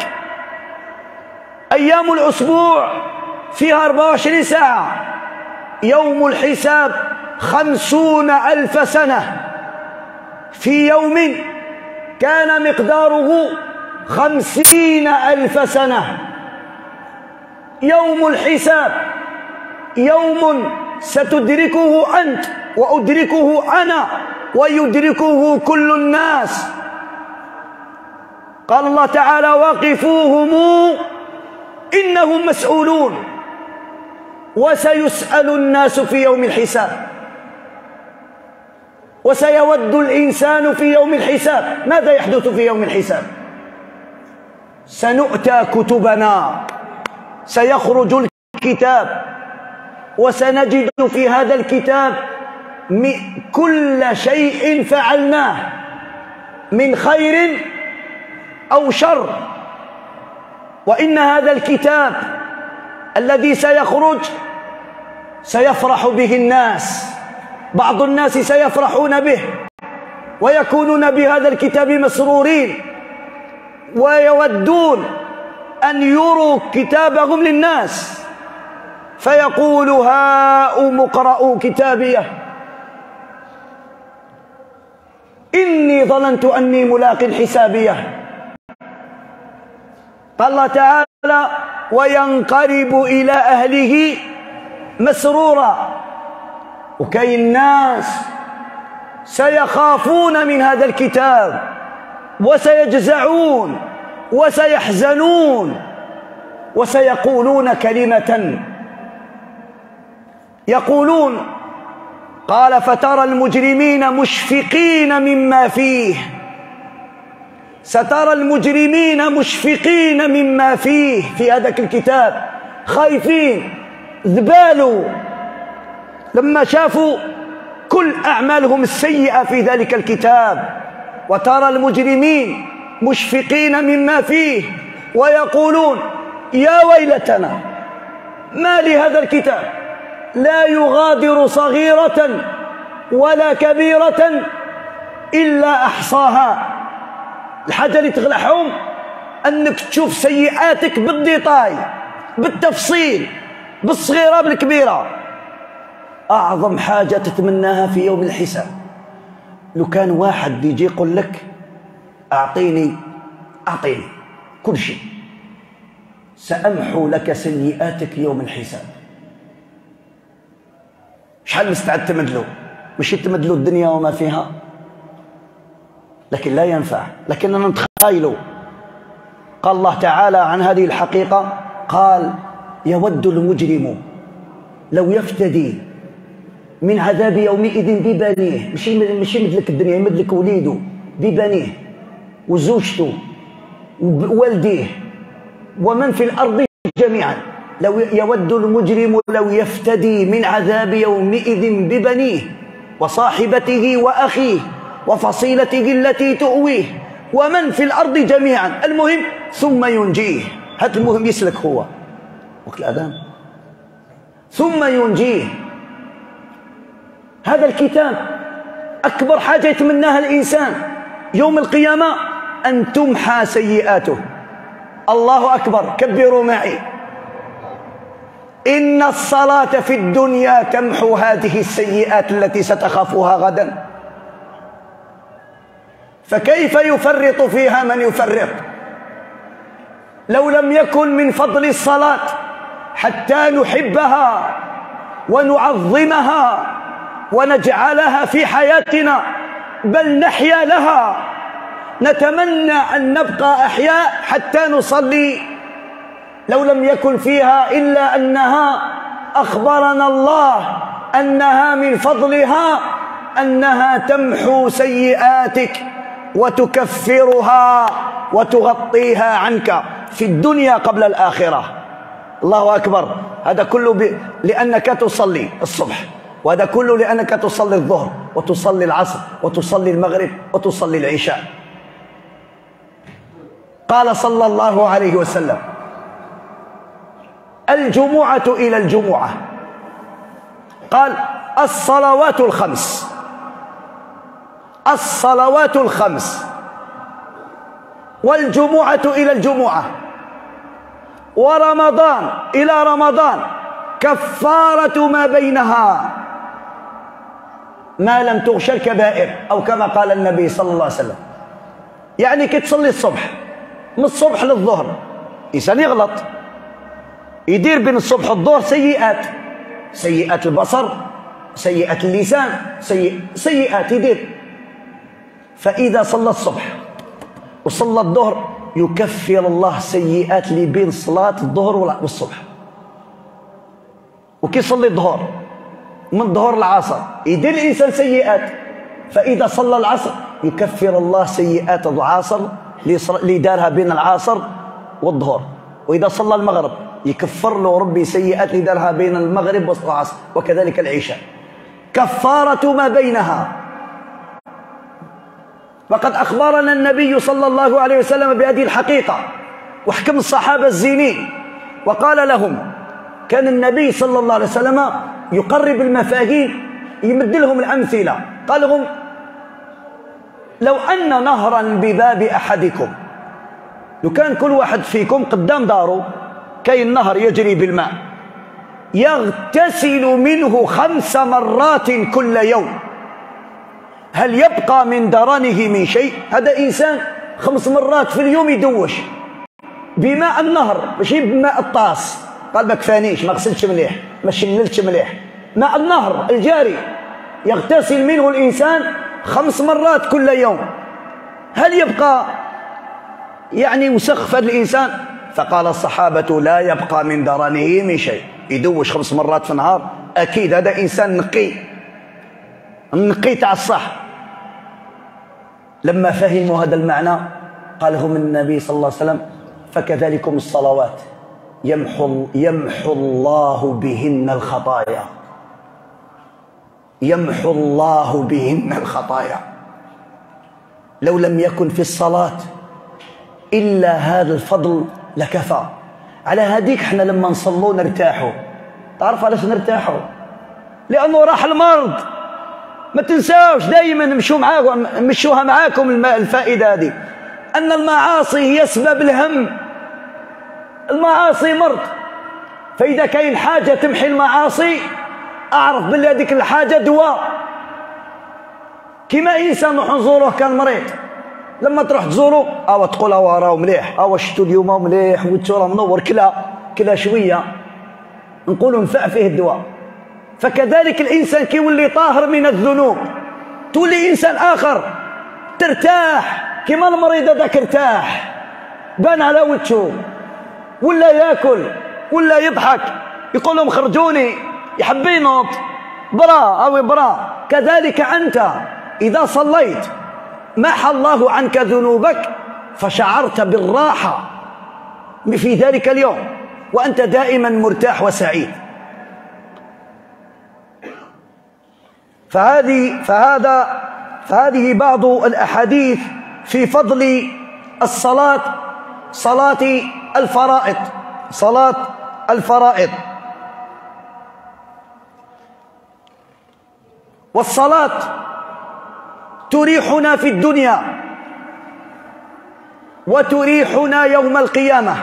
أيام الأسبوع فيها أربعة وعشرين ساعة، يوم الحساب خمسون ألف سنة. في يوم كان مقداره خمسين ألف سنة. يوم الحساب يوم ستدركه أنت وأدركه أنا ويدركه كل الناس. قال الله تعالى وقفوهم إنهم مسؤولون. وسيسأل الناس في يوم الحساب، وسيود الإنسان في يوم الحساب. ماذا يحدث في يوم الحساب؟ سنؤتى كتبنا، سيخرج الكتاب وسنجد في هذا الكتاب كل شيء فعلناه من خير أو شر. وإن هذا الكتاب الذي سيخرج سيفرح به الناس، بعض الناس سيفرحون به ويكونون بهذا الكتاب مسرورين ويودون أن يروا كتابهم للناس. فيقول هاؤم اقرءوا كتابيه إني ظننت أني ملاق حسابيه. قال الله تعالى وينقلب إلى أهله مسرورا. وكاين ناس سيخافون من هذا الكتاب وسيجزعون وسيحزنون وسيقولون كلمة يقولون قال فترى المجرمين مشفقين مما فيه. سترى المجرمين مشفقين مما فيه في هذاك الكتاب، خايفين ذبالوا لما شافوا كل أعمالهم السيئة في ذلك الكتاب. وترى المجرمين مشفقين مما فيه ويقولون يا ويلتنا ما لهذا الكتاب لا يغادر صغيرة ولا كبيرة إلا أحصاها. الحاجة اللي تغلحهم أنك تشوف سيئاتك بالديتاي بالتفصيل بالصغيرة بالكبيرة. أعظم حاجة تتمناها في يوم الحساب لو كان واحد يجي يقول لك أعطيني أعطيني كل شيء سأمحو لك سيئاتك يوم الحساب. شحال مستعد تمدلو؟ مش تمدلو الدنيا وما فيها، لكن لا ينفع. لكننا نتخيلوا قال الله تعالى عن هذه الحقيقة قال يود المجرم لو يفتدي من عذاب يومئذ ببنيه. ماشي ماشي يمدلك الدنيا، يمدلك وليده ببنيه وزوجته ووالديه ومن في الأرض جميعا. لو يود المجرم لو يفتدي من عذاب يومئذ ببنيه وصاحبته وأخيه وفصيلته التي تؤويه ومن في الأرض جميعا. المهم ثم ينجيه. هذا المهم يسلك هو وقت الأذان ثم ينجيه. هذا الكتاب أكبر حاجة يتمناها الإنسان يوم القيامة أن تمحى سيئاته. الله أكبر، كبروا معي. إن الصلاة في الدنيا تمحو هذه السيئات التي ستخافها غدا. فكيف يفرط فيها من يفرط؟ لو لم يكن من فضل الصلاة حتى نحبها ونعظمها ونجعلها في حياتنا بل نحيا لها، نتمنى أن نبقى أحياء حتى نصلي. لو لم يكن فيها إلا أنها أخبرنا الله أنها من فضلها أنها تمحو سيئاتك وتكفرها وتغطيها عنك في الدنيا قبل الآخرة. الله أكبر. هذا كله ب... لأنك تصلي الصبح، وهذا كله لأنك تصلي الظهر وتصلي العصر وتصلي المغرب وتصلي العشاء. قال صلى الله عليه وسلم الجمعة إلى الجمعة، قال الصلوات الخمس الصلوات الخمس والجمعة إلى الجمعة ورمضان إلى رمضان كفارة ما بينها ما لم تغش الكبائر، أو كما قال النبي صلى الله عليه وسلم. يعني كي تصلي الصبح من الصبح للظهر إنسان يغلط يدير بين الصبح والظهر سيئات، سيئات البصر، سيئات اللسان، سيئ... سيئات يدير. فإذا صلى الصبح وصلى الظهر يكفر الله سيئات اللي بين صلاة الظهر والصبح. وكي يصلي الظهر من الظهر العصر يدير الإنسان سيئات، فإذا صلى العصر يكفر الله سيئات العصر اللي دارها بين العصر والظهر. وإذا صلى المغرب يكفر له ربي سيئات اللي دارها بين المغرب والعصر، وكذلك العشاء كفارة ما بينها. وقد أخبرنا النبي صلى الله عليه وسلم بهذه الحقيقة وحكم الصحابة الزينين وقال لهم، كان النبي صلى الله عليه وسلم يقرب المفاهيم يمد لهم الأمثلة. قال لهم لو أن نهرا بباب أحدكم، لو كان كل واحد فيكم قدام داره كاين نهر يجري بالماء، يغتسل منه خمس مرات كل يوم، هل يبقى من درنه من شيء؟ هذا إنسان خمس مرات في اليوم يدوش بماء النهر، ماشي بماء الطاس، قال ما كفانيش، ما غسلتش مليح، ما شملتش مليح، ماء النهر الجاري يغتسل منه الإنسان خمس مرات كل يوم، هل يبقى يعني وسخ في هذا الإنسان؟ فقال الصحابة لا يبقى من درنه من شيء، يدوش خمس مرات في النهار، أكيد هذا إنسان نقي نقي تاع الصح. لما فهموا هذا المعنى قال لهم النبي صلى الله عليه وسلم فكذلكم الصلوات يمحو, يمحو الله بهن الخطايا، يمحو الله بهن الخطايا. لو لم يكن في الصلاة إلا هذا الفضل لكفى. على هذيك احنا لما نصلوا نرتاحوا. تعرف علاش نرتاحوا؟ لأنه راح المرض. ما تنساوش دائما نمشوا معاكم نمشوها معاكم الفائدة هذه، أن المعاصي هي سبب الهم. المعاصي مرض، فإذا كاين حاجة تمحي المعاصي أعرف بالله هذيك الحاجة دواء. كما إنسان نروح نزوروه كان مريض، لما تروح تزورو أو تقول أو راه مليح، أو شتو اليوم مليح وانتو راه منور، كلا كلا شوية نقولوا نفع فيه الدواء. فكذلك الإنسان كي يولي طاهر من الذنوب تولي إنسان آخر، ترتاح كما المريض هذاك ارتاح، بان على وجهه، ولا ياكل ولا يضحك، يقول لهم خرجوني، يحب ينوض برا أو برا. كذلك أنت إذا صليت محى الله عنك ذنوبك فشعرت بالراحة في ذلك اليوم، وأنت دائما مرتاح وسعيد. فهذه فهذا فهذه بعض الأحاديث في فضل الصلاة، صلاة الفرائض، صلاة الفرائض. والصلاة تريحنا في الدنيا وتريحنا يوم القيامة،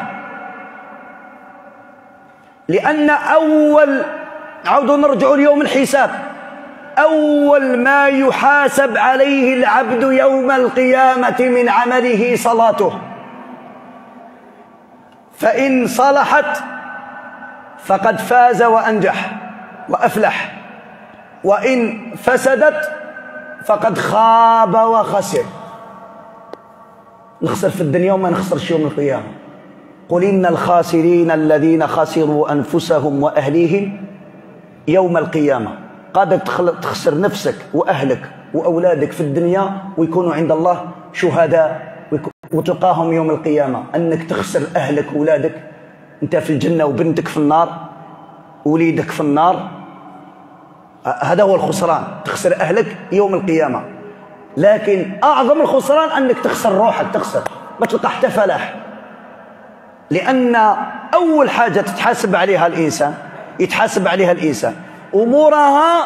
لأن أول نعود نرجع اليوم الحساب، أول ما يحاسب عليه العبد يوم القيامة من عمله صلاته، فإن صلحت فقد فاز وأنجح وأفلح، وإن فسدت فقد خاب وخسر. نخسر في الدنيا وما نخسرش يوم القيامة. قل إن الخاسرين الذين خسروا أنفسهم وأهليهم يوم القيامة. قادر تخسر نفسك وأهلك وأولادك في الدنيا ويكونوا عند الله شهداء، وتلقاهم يوم القيامة أنك تخسر أهلك وأولادك، أنت في الجنة وبنتك في النار، وليدك في النار. هذا هو الخسران، تخسر أهلك يوم القيامة. لكن أعظم الخسران أنك تخسر روحك، تخسر ما تلقى حتى فلاح، لأن أول حاجة تتحاسب عليها الإنسان يتحاسب عليها الإنسان أمورها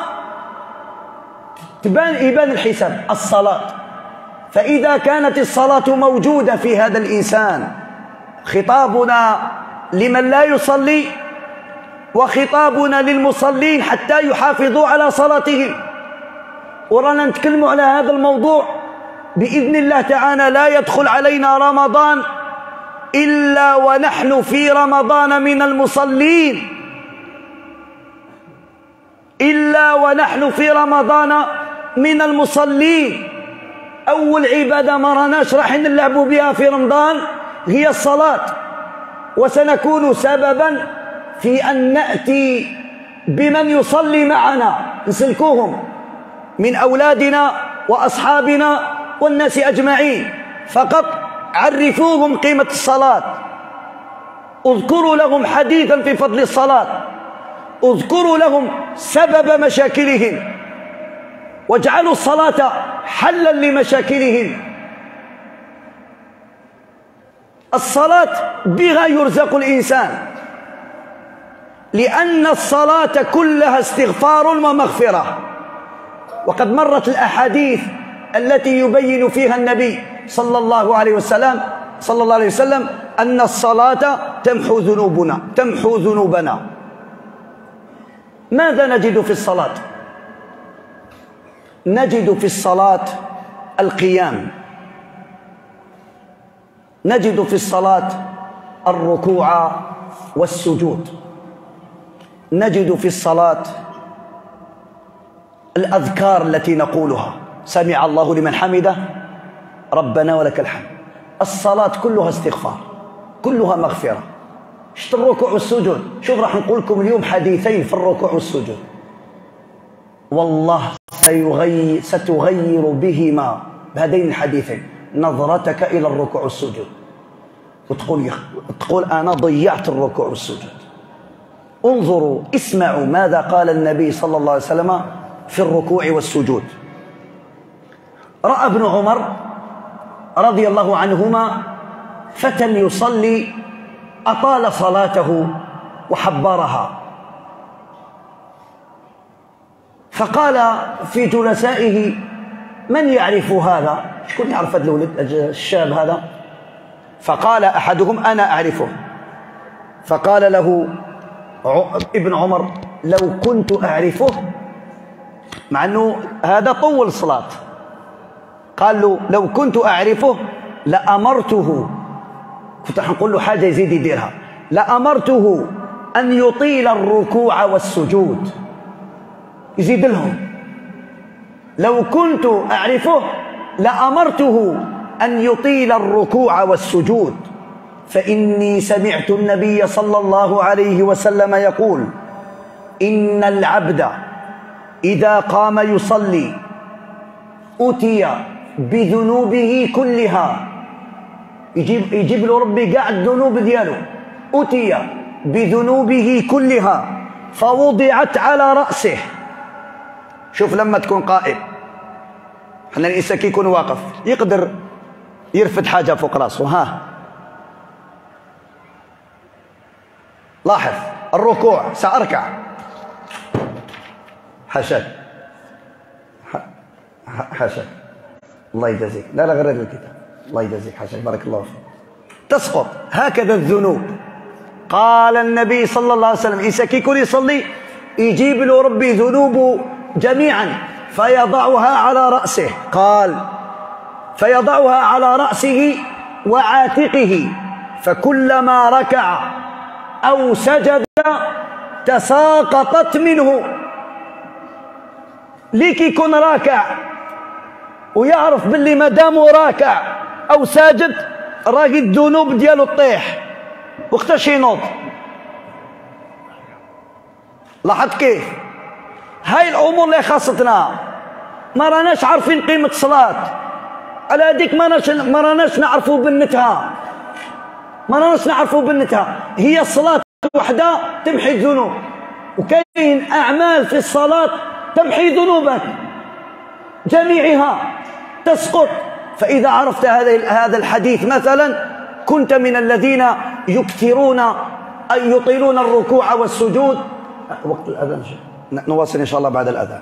تبان يبان الحساب، الصلاة. فإذا كانت الصلاة موجودة في هذا الإنسان، خطابنا لمن لا يصلي وخطابنا للمصلين حتى يحافظوا على صلاتهم. ورانا نتكلم على هذا الموضوع بإذن الله تعالى. لا يدخل علينا رمضان إلا ونحن في رمضان من المصلين، إلا ونحن في رمضان من المصلين. أول عبادة ما راناش راح نلعبوا بها في رمضان هي الصلاة، وسنكون سببا في أن نأتي بمن يصلي معنا، نسلكوهم من أولادنا وأصحابنا والناس أجمعين. فقط عرفوهم قيمة الصلاة، اذكروا لهم حديثا في فضل الصلاة، اذكروا لهم سبب مشاكلهم، واجعلوا الصلاة حلا لمشاكلهم. الصلاة بها يرزق الإنسان، لأن الصلاة كلها استغفار ومغفرة. وقد مرت الأحاديث التي يبين فيها النبي صلى الله عليه وسلم صلى الله عليه وسلم أن الصلاة تمحو ذنوبنا تمحو ذنوبنا ماذا نجد في الصلاة؟ نجد في الصلاة القيام، نجد في الصلاة الركوع والسجود، نجد في الصلاة الأذكار التي نقولها: سمع الله لمن حمده، ربنا ولك الحمد. الصلاة كلها استغفار، كلها مغفرة. شفت الركوع والسجود؟ شوف راح نقول لكم اليوم حديثين في الركوع والسجود، والله سيغير ستغير بهما، بهذين الحديثين، نظرتك إلى الركوع والسجود، وتقول يخ... تقول أنا ضيعت الركوع والسجود. انظروا، اسمعوا ماذا قال النبي صلى الله عليه وسلم في الركوع والسجود. رأى ابن عمر رضي الله عنهما فتى يصلي أطال صلاته وحبرها، فقال في جلسائه: من يعرف هذا؟ شكون يعرف هذا الولد الشاب هذا؟ فقال أحدهم: أنا أعرفه. فقال له ابن عمر: لو كنت أعرفه، مع أنه هذا طول صلاة، قال له: لو كنت أعرفه لأمرته، كنت حنقول له حاجة يزيد يديرها، لأمرته أن يطيل الركوع والسجود، يزيد لهم. لو كنت أعرفه لأمرته أن يطيل الركوع والسجود، فإني سمعت النبي صلى الله عليه وسلم يقول: إن العبد إذا قام يصلي أتي بذنوبه كلها، يجيب, يجيب له ربي قاع الذنوب دياله، أتي بذنوبه كلها فوضعت على رأسه. شوف لما تكون قائم، حنا الإنسان كي يكون واقف يقدر يرفد حاجة فوق رأسه، ها لاحظ الركوع، سأركع، حاشاك حاشاك الله يجازيك، لا لا غير الكتاب، الله يجازيك، حاشاك، بارك الله فيك. تسقط هكذا الذنوب. قال النبي صلى الله عليه وسلم: إنسان كي يكون يصلي يجيب له ربي ذنوبه جميعا فيضعها على رأسه، قال: فيضعها على رأسه وعاتقه، فكلما ركع أو سجد تساقطت منه. ليك يكون راكع ويعرف باللي ما دامه راكع أو ساجد راقي الذنوب ديالو تطيح وقتاش ينوض. لاحظت كيف؟ هاي الأمور اللي خاصتنا ما راناش عارفين قيمة الصلاة، على هذيك ما راناش ما راناش نعرفوا بنتها، ما راناش نعرفوا بنتها. هي الصلاة وحدها تمحي الذنوب، وكاين أعمال في الصلاة تمحي ذنوبك جميعها، تسقط. فإذا عرفت هذا هذا الحديث مثلا كنت من الذين يكثرون أي يطيلون الركوع والسجود. وقت الأذان نواصل إن شاء الله بعد الأذان.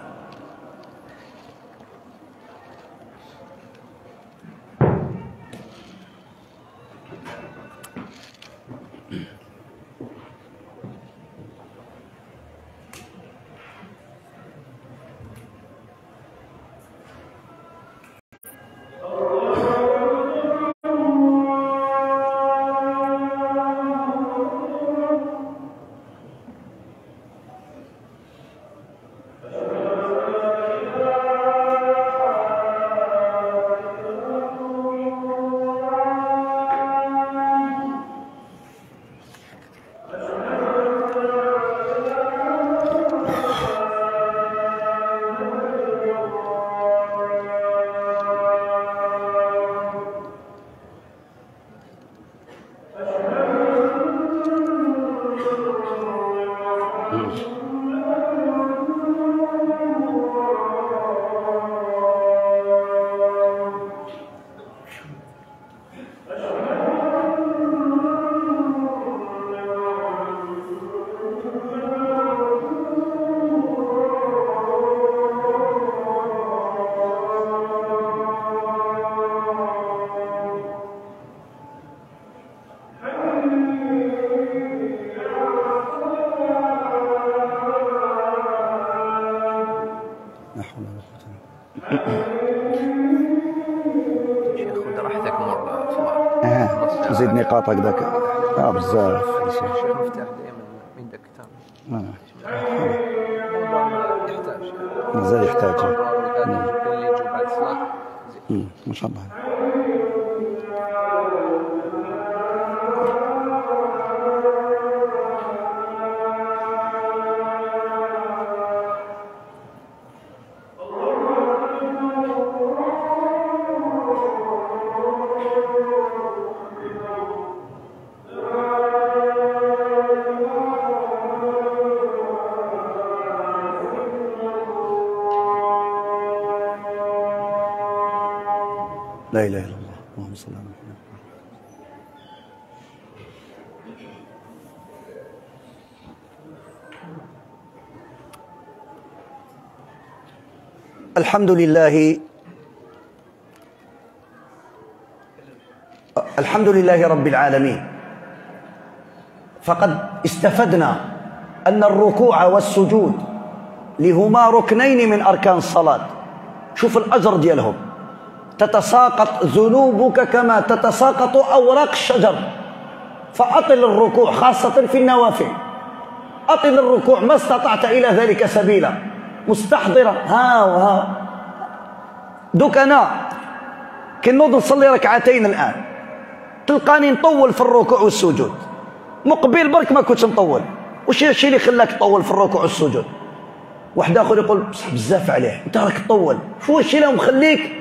شيخ خذ راحتك مر خبر. اه زيد نقاطك ذاك. اه بزاف. شيخ مفتاح دائما من ذاك الكتاب. آه. يحتاج. مازال يحتاج. اللي يجوا بعد الصلاة. ما شاء الله. لا إله إلا الله اللهم صل على محمد. الحمد لله الحمد لله رب العالمين. فقد استفدنا أن الركوع والسجود لهما ركنين من أركان الصلاة. شوف الأجر ديالهم، تتساقط ذنوبك كما تتساقط أوراق الشجر. فأطل الركوع خاصة في النوافل، أطل الركوع ما استطعت إلى ذلك سبيلا، مستحضرة ها وها. دوك أنا كي نوض نصلي ركعتين الآن تلقاني نطول في الركوع والسجود. مقبل برك ما كنتش نطول. وش الشيء اللي خلاك تطول في الركوع والسجود؟ واحد آخر يقول بصح بزاف عليه، أنت راك تطول. شو الشيء اللي مخليك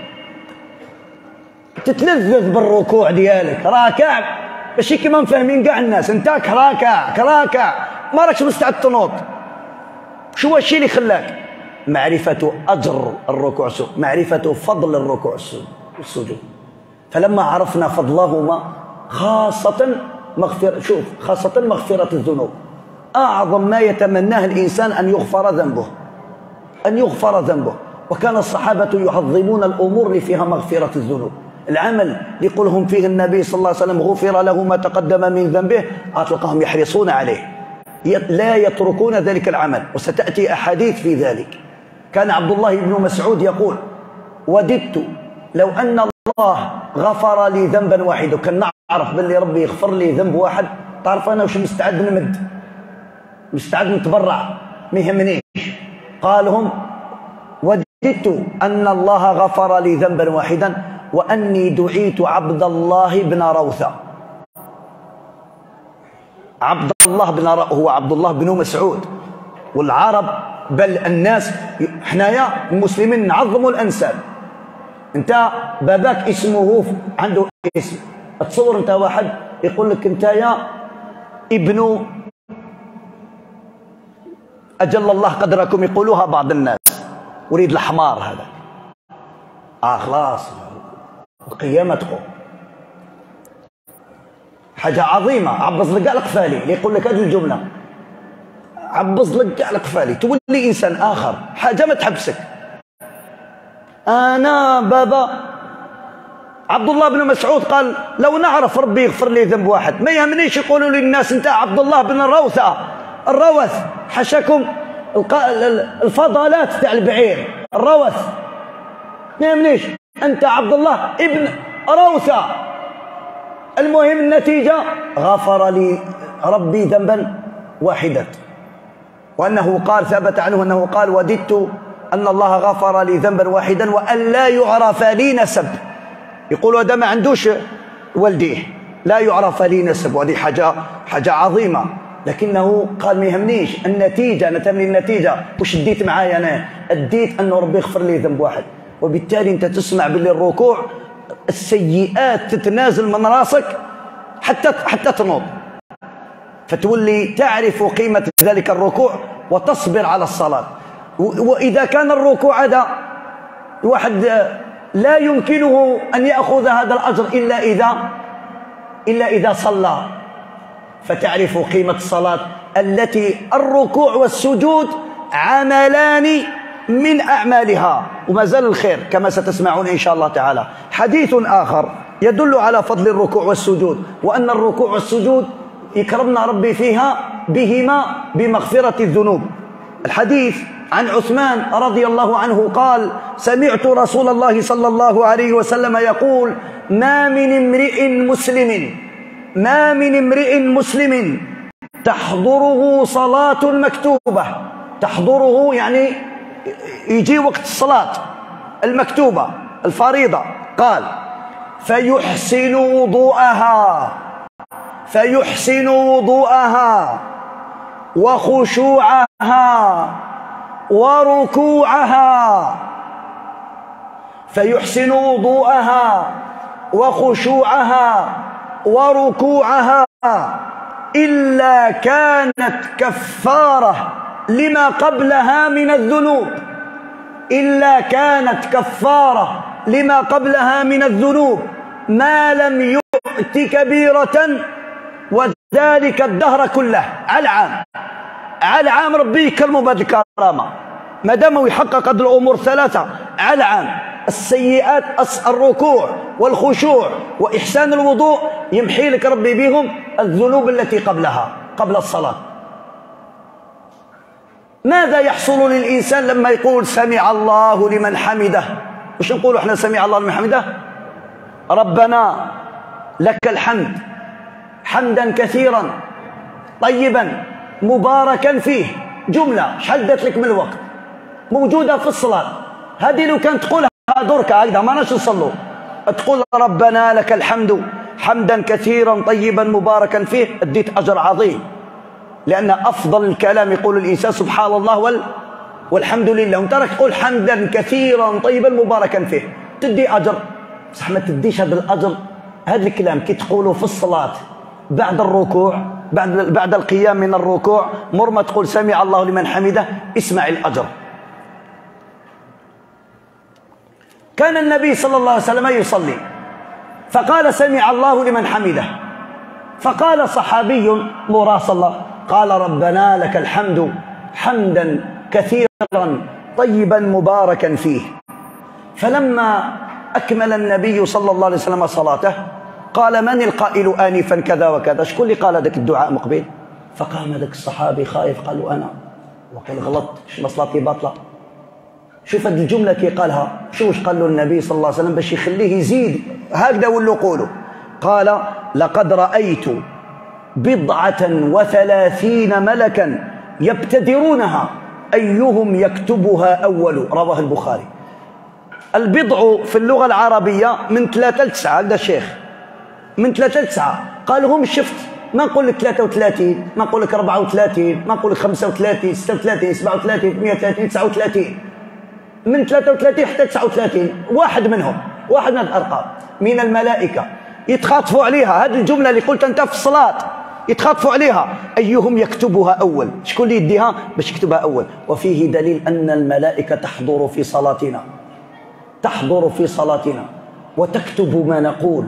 تتلذذ بالركوع ديالك؟ راكع ماشي كيما مفهمين كاع الناس، انت راكع كراكع ما راكش مستعد تنوض. شو الشيء اللي خلاك؟ معرفة أجر الركوع والسجود، معرفة فضل الركوع والسجود. فلما عرفنا فضلهما خاصة مغفرة، شوف خاصة مغفرة الذنوب، أعظم ما يتمناه الإنسان أن يغفر ذنبه، أن يغفر ذنبه. وكان الصحابة يعظمون الأمور اللي فيها مغفرة الذنوب. العمل يقولهم فيه النبي صلى الله عليه وسلم غفر له ما تقدم من ذنبه، أتلقاهم يحرصون عليه، لا يتركون ذلك العمل، وستأتي أحاديث في ذلك. كان عبد الله بن مسعود يقول وددت لو أن الله غفر لي ذنبا واحدا. كان نعرف باللي ربي يغفر لي ذنب واحد، تعرف أنا وش مستعد نمد، مستعد نتبرع، ما يهمنيش. قالهم وددت أن الله غفر لي ذنبا واحدا وأني دعيت عبد الله بن روثة. عبد الله بن روثة هو عبد الله بن مسعود. والعرب بل الناس حنايا المسلمين نعظموا الأنساب. انت باباك اسمه عنده اسم، تصور انت واحد يقول لك انت يا ابن أجل الله قدركم، يقولوها بعض الناس، وريد الحمار هذا. آه خلاص القيامة تقوم. حاجة عظيمة. عبز لك كاع القفالي اللي يقول لك هذه الجملة، عبز لك كاع القفالي، تولي إنسان آخر، حاجة ما تحبسك. أنا بابا عبد الله بن مسعود قال لو نعرف ربي يغفر لي ذنب واحد ما يهمنيش يقولوا لي الناس أنت عبد الله بن الروثة، الروث حشاكم الفضلات تاع البعير، الروث ما يهمنيش، أنت عبد الله ابن روثة. المهم النتيجة غفر لي ربي ذنبا واحدا. وأنه قال ثبت عنه أنه قال وددت أن الله غفر لي ذنبا واحدا وأن لا يعرف لي نسب. يقولوا هذا ما عندوش والديه، لا يعرف لي نسب، وهذه حاجة حاجة عظيمة. لكنه قال ما يهمنيش النتيجة، أنا تهمني النتيجة. وش اديت معايا أنا؟ اديت أنه ربي يغفر لي ذنب واحد. وبالتالي أنت تسمع باللي الركوع السيئات تتنازل من راسك حتى حتى تنوض، فتولي تعرف قيمة ذلك الركوع وتصبر على الصلاة. وإذا كان الركوع هذا واحد لا يمكنه أن يأخذ هذا الأجر إلا إذا إلا إذا صلى، فتعرف قيمة الصلاة التي الركوع والسجود عملان من أعمالها، وما زال الخير كما ستسمعون إن شاء الله تعالى. حديث آخر يدل على فضل الركوع والسجود، وأن الركوع والسجود يكرمنا ربي فيها بهما بمغفرة الذنوب. الحديث عن عثمان رضي الله عنه قال: سمعت رسول الله صلى الله عليه وسلم يقول: ما من امرئ مسلم ما من امرئ مسلم تحضره صلاة مكتوبة. تحضره يعني يجي وقت الصلاة المكتوبة الفريضة. قال: فيحسن وضوءها فيحسن وضوءها وخشوعها وركوعها فيحسن وضوءها وخشوعها وركوعها إلا كانت كفارة لما قبلها من الذنوب إلا كانت كفارة لما قبلها من الذنوب ما لم يؤت كبيرة، وذلك الدهر كله. على العام على العام ربي يكرمه بهذه الكرامة ما دام يحقق هذه الأمور الثلاثة. على العام السيئات الركوع والخشوع وإحسان الوضوء يمحي لك ربي بهم الذنوب التي قبلها قبل الصلاة. ماذا يحصل للإنسان لما يقول سمع الله لمن حمده؟ وش نقول احنا سمع الله لمن حمده؟ ربنا لك الحمد حمدا كثيرا طيبا مباركا فيه. جملة شحال دات لك من الوقت موجودة في الصلاة. هذه لو كانت تقولها درك هكذا ما ناش نصلوا، تقول ربنا لك الحمد حمدا كثيرا طيبا مباركا فيه، اديت أجر عظيم. لأن أفضل الكلام يقول الإنسان سبحان الله وال والحمد لله، وانت راك تقول حمدا كثيرا طيبا مباركا فيه تدي أجر. بصح ما تديش هذا الأجر هذا الكلام كي تقوله في الصلاة بعد الركوع بعد بعد القيام من الركوع مر ما تقول سمع الله لمن حمده اسمع الأجر. كان النبي صلى الله عليه وسلم يصلي فقال سمع الله لمن حمده، فقال صحابي مراسل قال ربنا لك الحمد حمدا كثيرا طيبا مباركا فيه. فلما أكمل النبي صلى الله عليه وسلم صلاته قال من القائل آنفا كذا وكذا؟ شكون اللي قال هذاك الدعاء مقبل؟ فقام ذاك الصحابي خايف قال له أنا، وقال غلط صلاتي باطلة. شوف هذه الجملة كي قالها شوف واش قال له النبي صلى الله عليه وسلم باش يخليه يزيد هكذا ولو قولوا. قال لقد رأيت بضعة وثلاثين ملكا يبتدرونها أيهم يكتبها أول. رواه البخاري. البضع في اللغة العربية من ثلاثة لتسعة. هذا الشيخ من ثلاثة لتسعة. قال لهم شفت ما نقول لك ثلاثة وثلاثين ما نقول لك أربعة وثلاثين ما نقول لك خمسة وثلاثين ستة وثلاثين سبعة وثلاثين ثمانية وثلاثين تسعة وثلاثين من ثلاثة وثلاثين حتى تسعة وثلاثين واحد منهم واحد من الأرقام من الملائكة يتخاطفوا عليها. هذه الجملة اللي قلت أنت في الصلاة يتخاطفوا عليها أيهم يكتبها أول. شكون اللي يديها باش يكتبها أول؟ وفيه دليل أن الملائكة تحضر في صلاتنا تحضر في صلاتنا وتكتب ما نقول.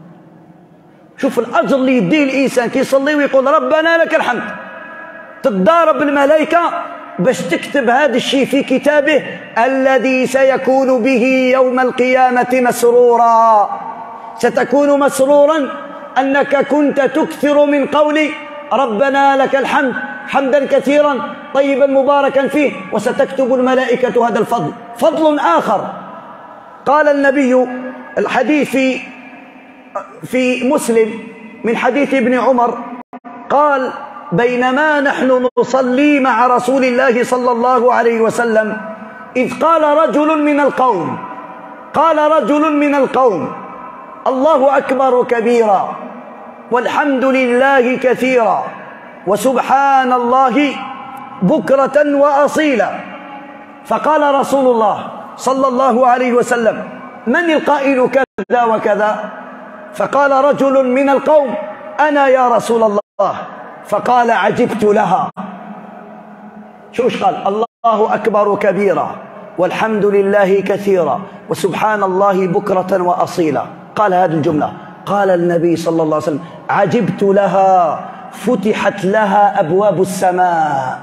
شوف الأجر اللي يديه الإنسان كي يصلي ويقول ربنا لك الحمد، تتضارب الملائكة باش تكتب هذا الشيء في كتابه الذي سيكون به يوم القيامة مسرورا. ستكون مسرورا أنك كنت تكثر من قول ربنا لك الحمد حمدا كثيرا طيبا مباركا فيه، وستكتب الملائكة هذا الفضل. فضل آخر قال النبي الحديث في في مسلم من حديث ابن عمر قال بينما نحن نصلي مع رسول الله صلى الله عليه وسلم إذ قال رجل من القوم قال رجل من القوم الله أكبر كبيرا والحمد لله كثيرا وسبحان الله بكرة وأصيلا. فقال رسول الله صلى الله عليه وسلم من القائل كذا وكذا؟ فقال رجل من القوم أنا يا رسول الله. فقال عجبت لها. شوش قال؟ الله أكبر كبيرا والحمد لله كثيرا وسبحان الله بكرة وأصيلا. قال هذه الجملة. قال النبي صلى الله عليه وسلم عجبت لها فتحت لها أبواب السماء.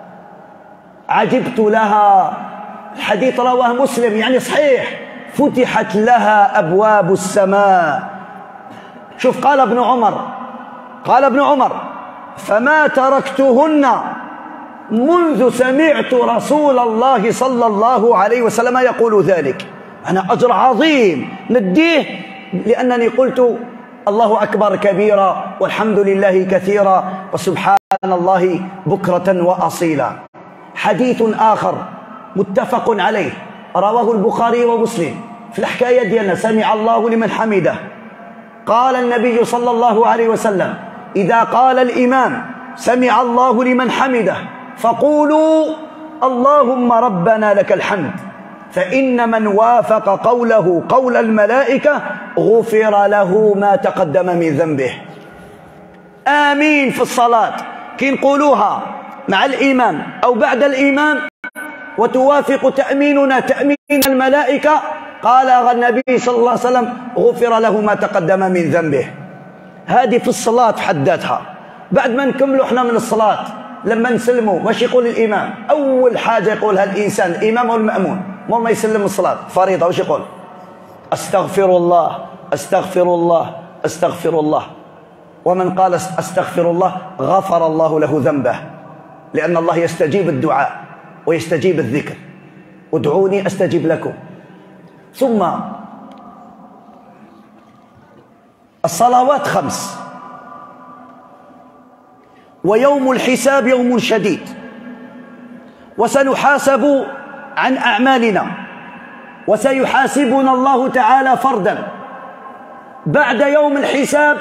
عجبت لها. الحديث رواه مسلم يعني صحيح. فتحت لها أبواب السماء. شوف قال ابن عمر قال ابن عمر فما تركتهن منذ سمعت رسول الله صلى الله عليه وسلم يقول ذلك. أنا أجر عظيم نديه، لأنني قلت الله أكبر كبيرا والحمد لله كثيرا وسبحان الله بكرة وأصيلا. حديث آخر متفق عليه رواه البخاري ومسلم في الحكاية ديالنا سمع الله لمن حمده. قال النبي صلى الله عليه وسلم: إذا قال الإمام سمع الله لمن حمده فقولوا اللهم ربنا لك الحمد، فإن من وافق قوله قول الملائكة غفر له ما تقدم من ذنبه. آمين في الصلاة كي نقولوها مع الإمام أو بعد الإمام وتوافق تأميننا تأمين الملائكة، قال النبي صلى الله عليه وسلم غفر له ما تقدم من ذنبه. هذه في الصلاة في حد ذاتها. بعد ما نكملوا احنا من الصلاة لما نسلموا ماشي يقول الإمام أول حاجة يقولها الإنسان الإمام والمأمون مور ما يسلم الصلاة فريضة واش يقول؟ أستغفر الله أستغفر الله أستغفر الله. ومن قال أستغفر الله غفر الله له ذنبه، لأن الله يستجيب الدعاء ويستجيب الذكر. ادعوني أستجيب لكم. ثم الصلوات خمس، ويوم الحساب يوم شديد، وسنحاسب عن أعمالنا، وسيحاسبنا الله تعالى فردا. بعد يوم الحساب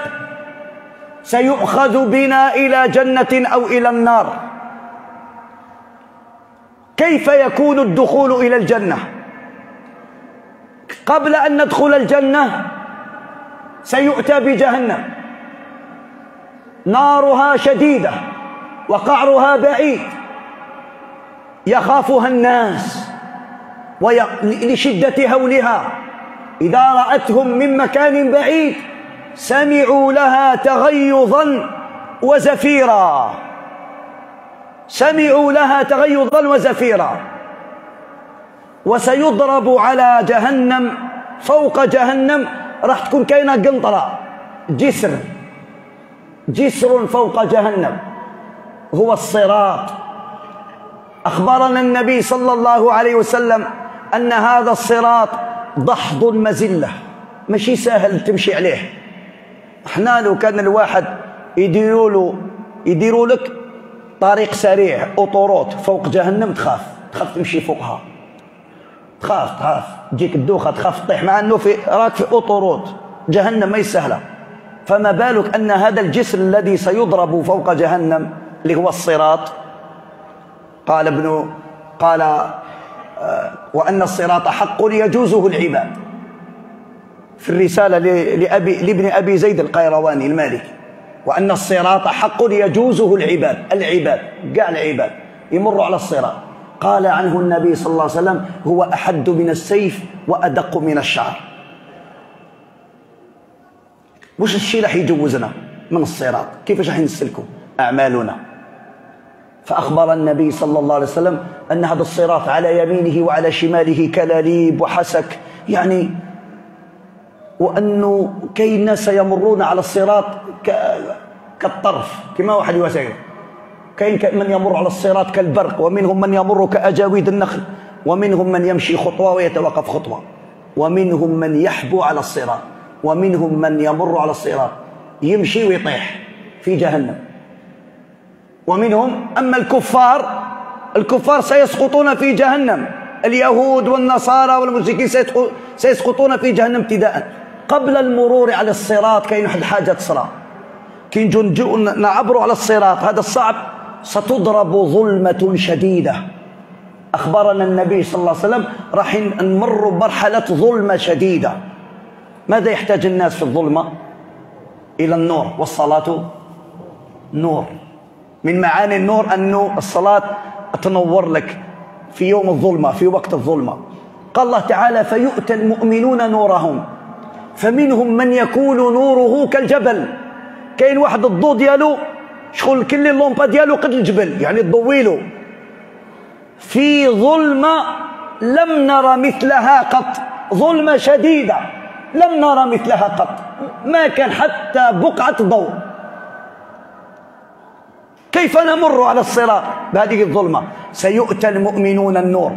سيؤخذ بنا إلى جنة أو إلى النار. كيف يكون الدخول إلى الجنة؟ قبل أن ندخل الجنة سيؤتى بجهنم، نارها شديدة وقعرها بعيد، يخافها الناس لشدة هولها. إذا رأتهم من مكان بعيد سمعوا لها تغيظا وزفيرا، سمعوا لها تغيظا وزفيرا. وسيضرب على جهنم، فوق جهنم راح تكون كاينة قنطرة، جسر جسر فوق جهنم هو الصراط. أخبرنا النبي صلى الله عليه وسلم أن هذا الصراط ضحض مزلة، ماشي سهل تمشي عليه. احنا لو كان الواحد يديروا له يديروا لك طريق سريع اوطوروت فوق جهنم تخاف تخاف تمشي فوقها، تخاف تخاف تجيك الدوخه، تخاف تطيح، مع انه في راك في اوطوروت جهنم ما هي سهله. فما بالك ان هذا الجسر الذي سيضرب فوق جهنم اللي هو الصراط. قال ابن قال آه وأن الصراط حق يجوزه العباد في الرسالة لأبي لابن أبي زيد القيرواني المالكي، وأن الصراط حق يجوزه العباد، العباد كاع العباد يمروا على الصراط. قال عنه النبي صلى الله عليه وسلم هو أحد من السيف وأدق من الشعر. وش الشيء راح يجوزنا من الصراط؟ كيفاش راح نسلكوا أعمالنا؟ فأخبر النبي صلى الله عليه وسلم أن هذا الصراط على يمينه وعلى شماله كلاليب وحسك، يعني وأنه كاين ناس يمرون على الصراط كالطرف كما واحد يواسير. كاين من يمر على الصراط كالبرق، ومنهم من يمر كأجاويد النخل، ومنهم من يمشي خطوة ويتوقف خطوة، ومنهم من يحبو على الصراط، ومنهم من يمر على الصراط يمشي ويطيح في جهنم. ومنهم أما الكفار الكفار سيسقطون في جهنم، اليهود والنصارى والمشركين سيسقطون في جهنم ابتداء. قبل المرور على الصراط كاين واحد الحاجة تصرى، كي نجو نعبروا على الصراط هذا الصعب ستضرب ظلمة شديدة. أخبرنا النبي صلى الله عليه وسلم راح نمر بمرحلة ظلمة شديدة. ماذا يحتاج الناس في الظلمة؟ إلى النور، والصلاة نور. من معاني النور أنه الصلاة تنور لك في يوم الظلمة، في وقت الظلمة. قال الله تعالى فيؤتى المؤمنون نورهم فمنهم من يكون نوره كالجبل. كاين واحد الضوء ديالو شغل كل اللومبا ديالو قد الجبل، يعني تضويلو في ظلمة لم نرى مثلها قط، ظلمة شديدة لم نرى مثلها قط، ما كان حتى بقعة ضوء. كيف نمر على الصراط بهذه الظلمة؟ سيؤتى المؤمنون النور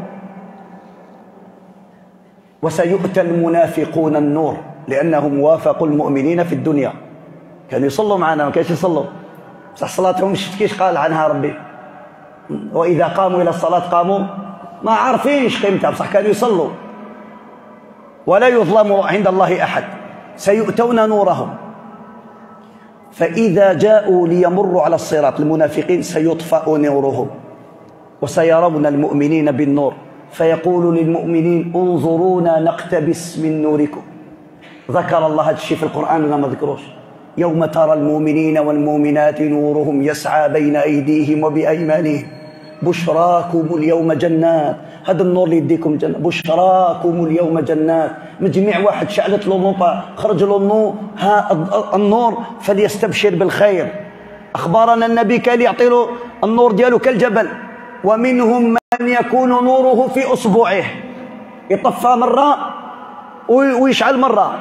وسيؤتى المنافقون النور، لأنهم وافقوا المؤمنين في الدنيا، كانوا يصلوا معنا ما كانش يصلوا، بصح صلاتهم شفت كيش قال عنها ربي، وإذا قاموا إلى الصلاة قاموا ما عارفينش قيمتها، بصح كانوا يصلوا. ولا يظلم عند الله أحد. سيؤتون نورهم، فإذا جاءوا ليمروا على الصراط المنافقين سيطفأ نورهم، وسيرون المؤمنين بالنور، فيقول للمؤمنين انظرونا نقتبس من نوركم. ذكر الله هذا الشيء في القرآن ولا ما ذكروش؟ يوم ترى المؤمنين والمؤمنات نورهم يسعى بين أيديهم وبأيمانهم بشراكم اليوم جنات. هذا النور اللي يديكم جنة، بشراكم اليوم جنات. من جميع واحد شعلت له نوطة خرج له النور، ها النور فليستبشر بالخير. أخبرنا النبي كان يعطي له النور دياله كالجبل. ومنهم من يكون نوره في أصبعه، يطفى مرة ويشعل مرة.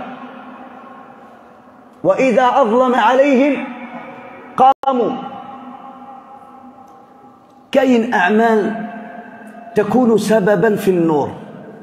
وإذا أظلم عليهم قاموا. كاين أعمال تكون سببا في النور،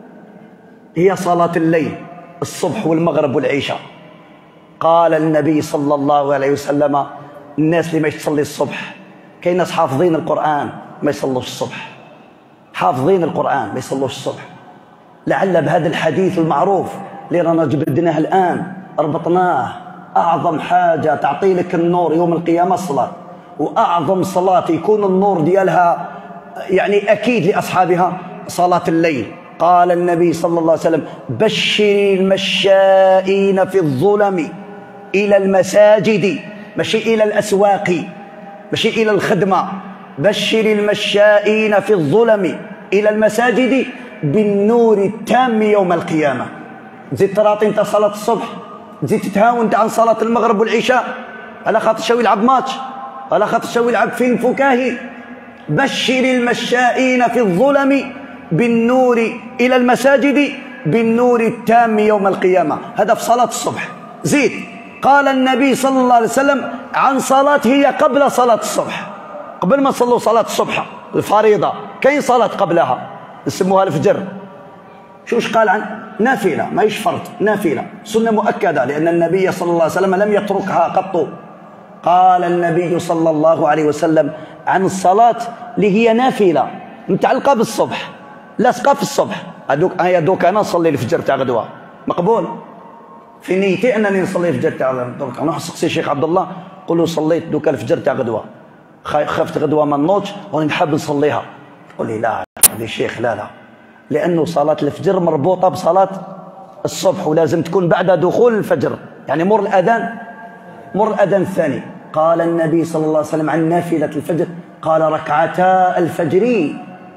هي صلاة الليل، الصبح والمغرب والعشاء. قال النبي صلى الله عليه وسلم الناس اللي ما تصلي الصبح، كاين ناس حافظين القرآن ما يصلوش الصبح، حافظين القرآن ما يصلوش الصبح. لعل بهذا الحديث المعروف اللي رانا جبدناه الآن ربطناه، أعظم حاجة تعطي لك النور يوم القيامة الصلاة، وأعظم صلاة يكون النور ديالها يعني أكيد لأصحابها صلاة الليل. قال النبي صلى الله عليه وسلم بشر المشائين في الظلم إلى المساجد، ماشي إلى الأسواق، ماشي إلى الخدمة، بشر المشائين في الظلم إلى المساجد بالنور التام يوم القيامة. تزيد تراطي انت صلاة الصبح، تزيد تتهاون انت عن صلاة المغرب والعشاء على خاطر شاوي يلعب ماتش، على خاطر شاوي يلعب فيلم فكاهي. بشر المشائين في الظلم بالنور إلى المساجد بالنور التام يوم القيامة. هذا في صلاة الصبح. زيد قال النبي صلى الله عليه وسلم عن صلاة هي قبل صلاة الصبح، قبل ما تصلوا صلاة الصبح الفريضة كاين صلاة قبلها نسموها الفجر. شوش قال عن نافلة، ماهيش فرض، نافلة سنة مؤكدة، لأن النبي صلى الله عليه وسلم لم يتركها قط. قال النبي صلى الله عليه وسلم عن الصلاة اللي هي نافلة متعلقة بالصبح، لاصقة في الصبح. هذوك هيا دوك أنا نصلي الفجر تاع غدوة مقبول في نيتي أنني نصلي الفجر تاع غدوة. أنا نسقسي الشيخ عبد الله قول له صليت دوك الفجر تاع غدوة، خفت غدوة ما نوضش وراني نحب نصليها. قول لي لا يا شيخ لا لا، لأنه صلاة الفجر مربوطة بصلاة الصبح، ولازم تكون بعد دخول الفجر، يعني مر الأذان، مر الأذان الثاني. قال النبي صلى الله عليه وسلم عن نافلة الفجر قال ركعتا الفجر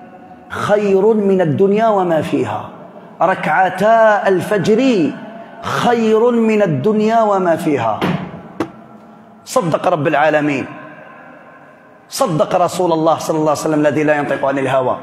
خير من الدنيا وما فيها. ركعتا الفجر خير من الدنيا وما فيها. صدق رب العالمين، صدق رسول الله صلى الله عليه وسلم الذي لا ينطق عن الهوى.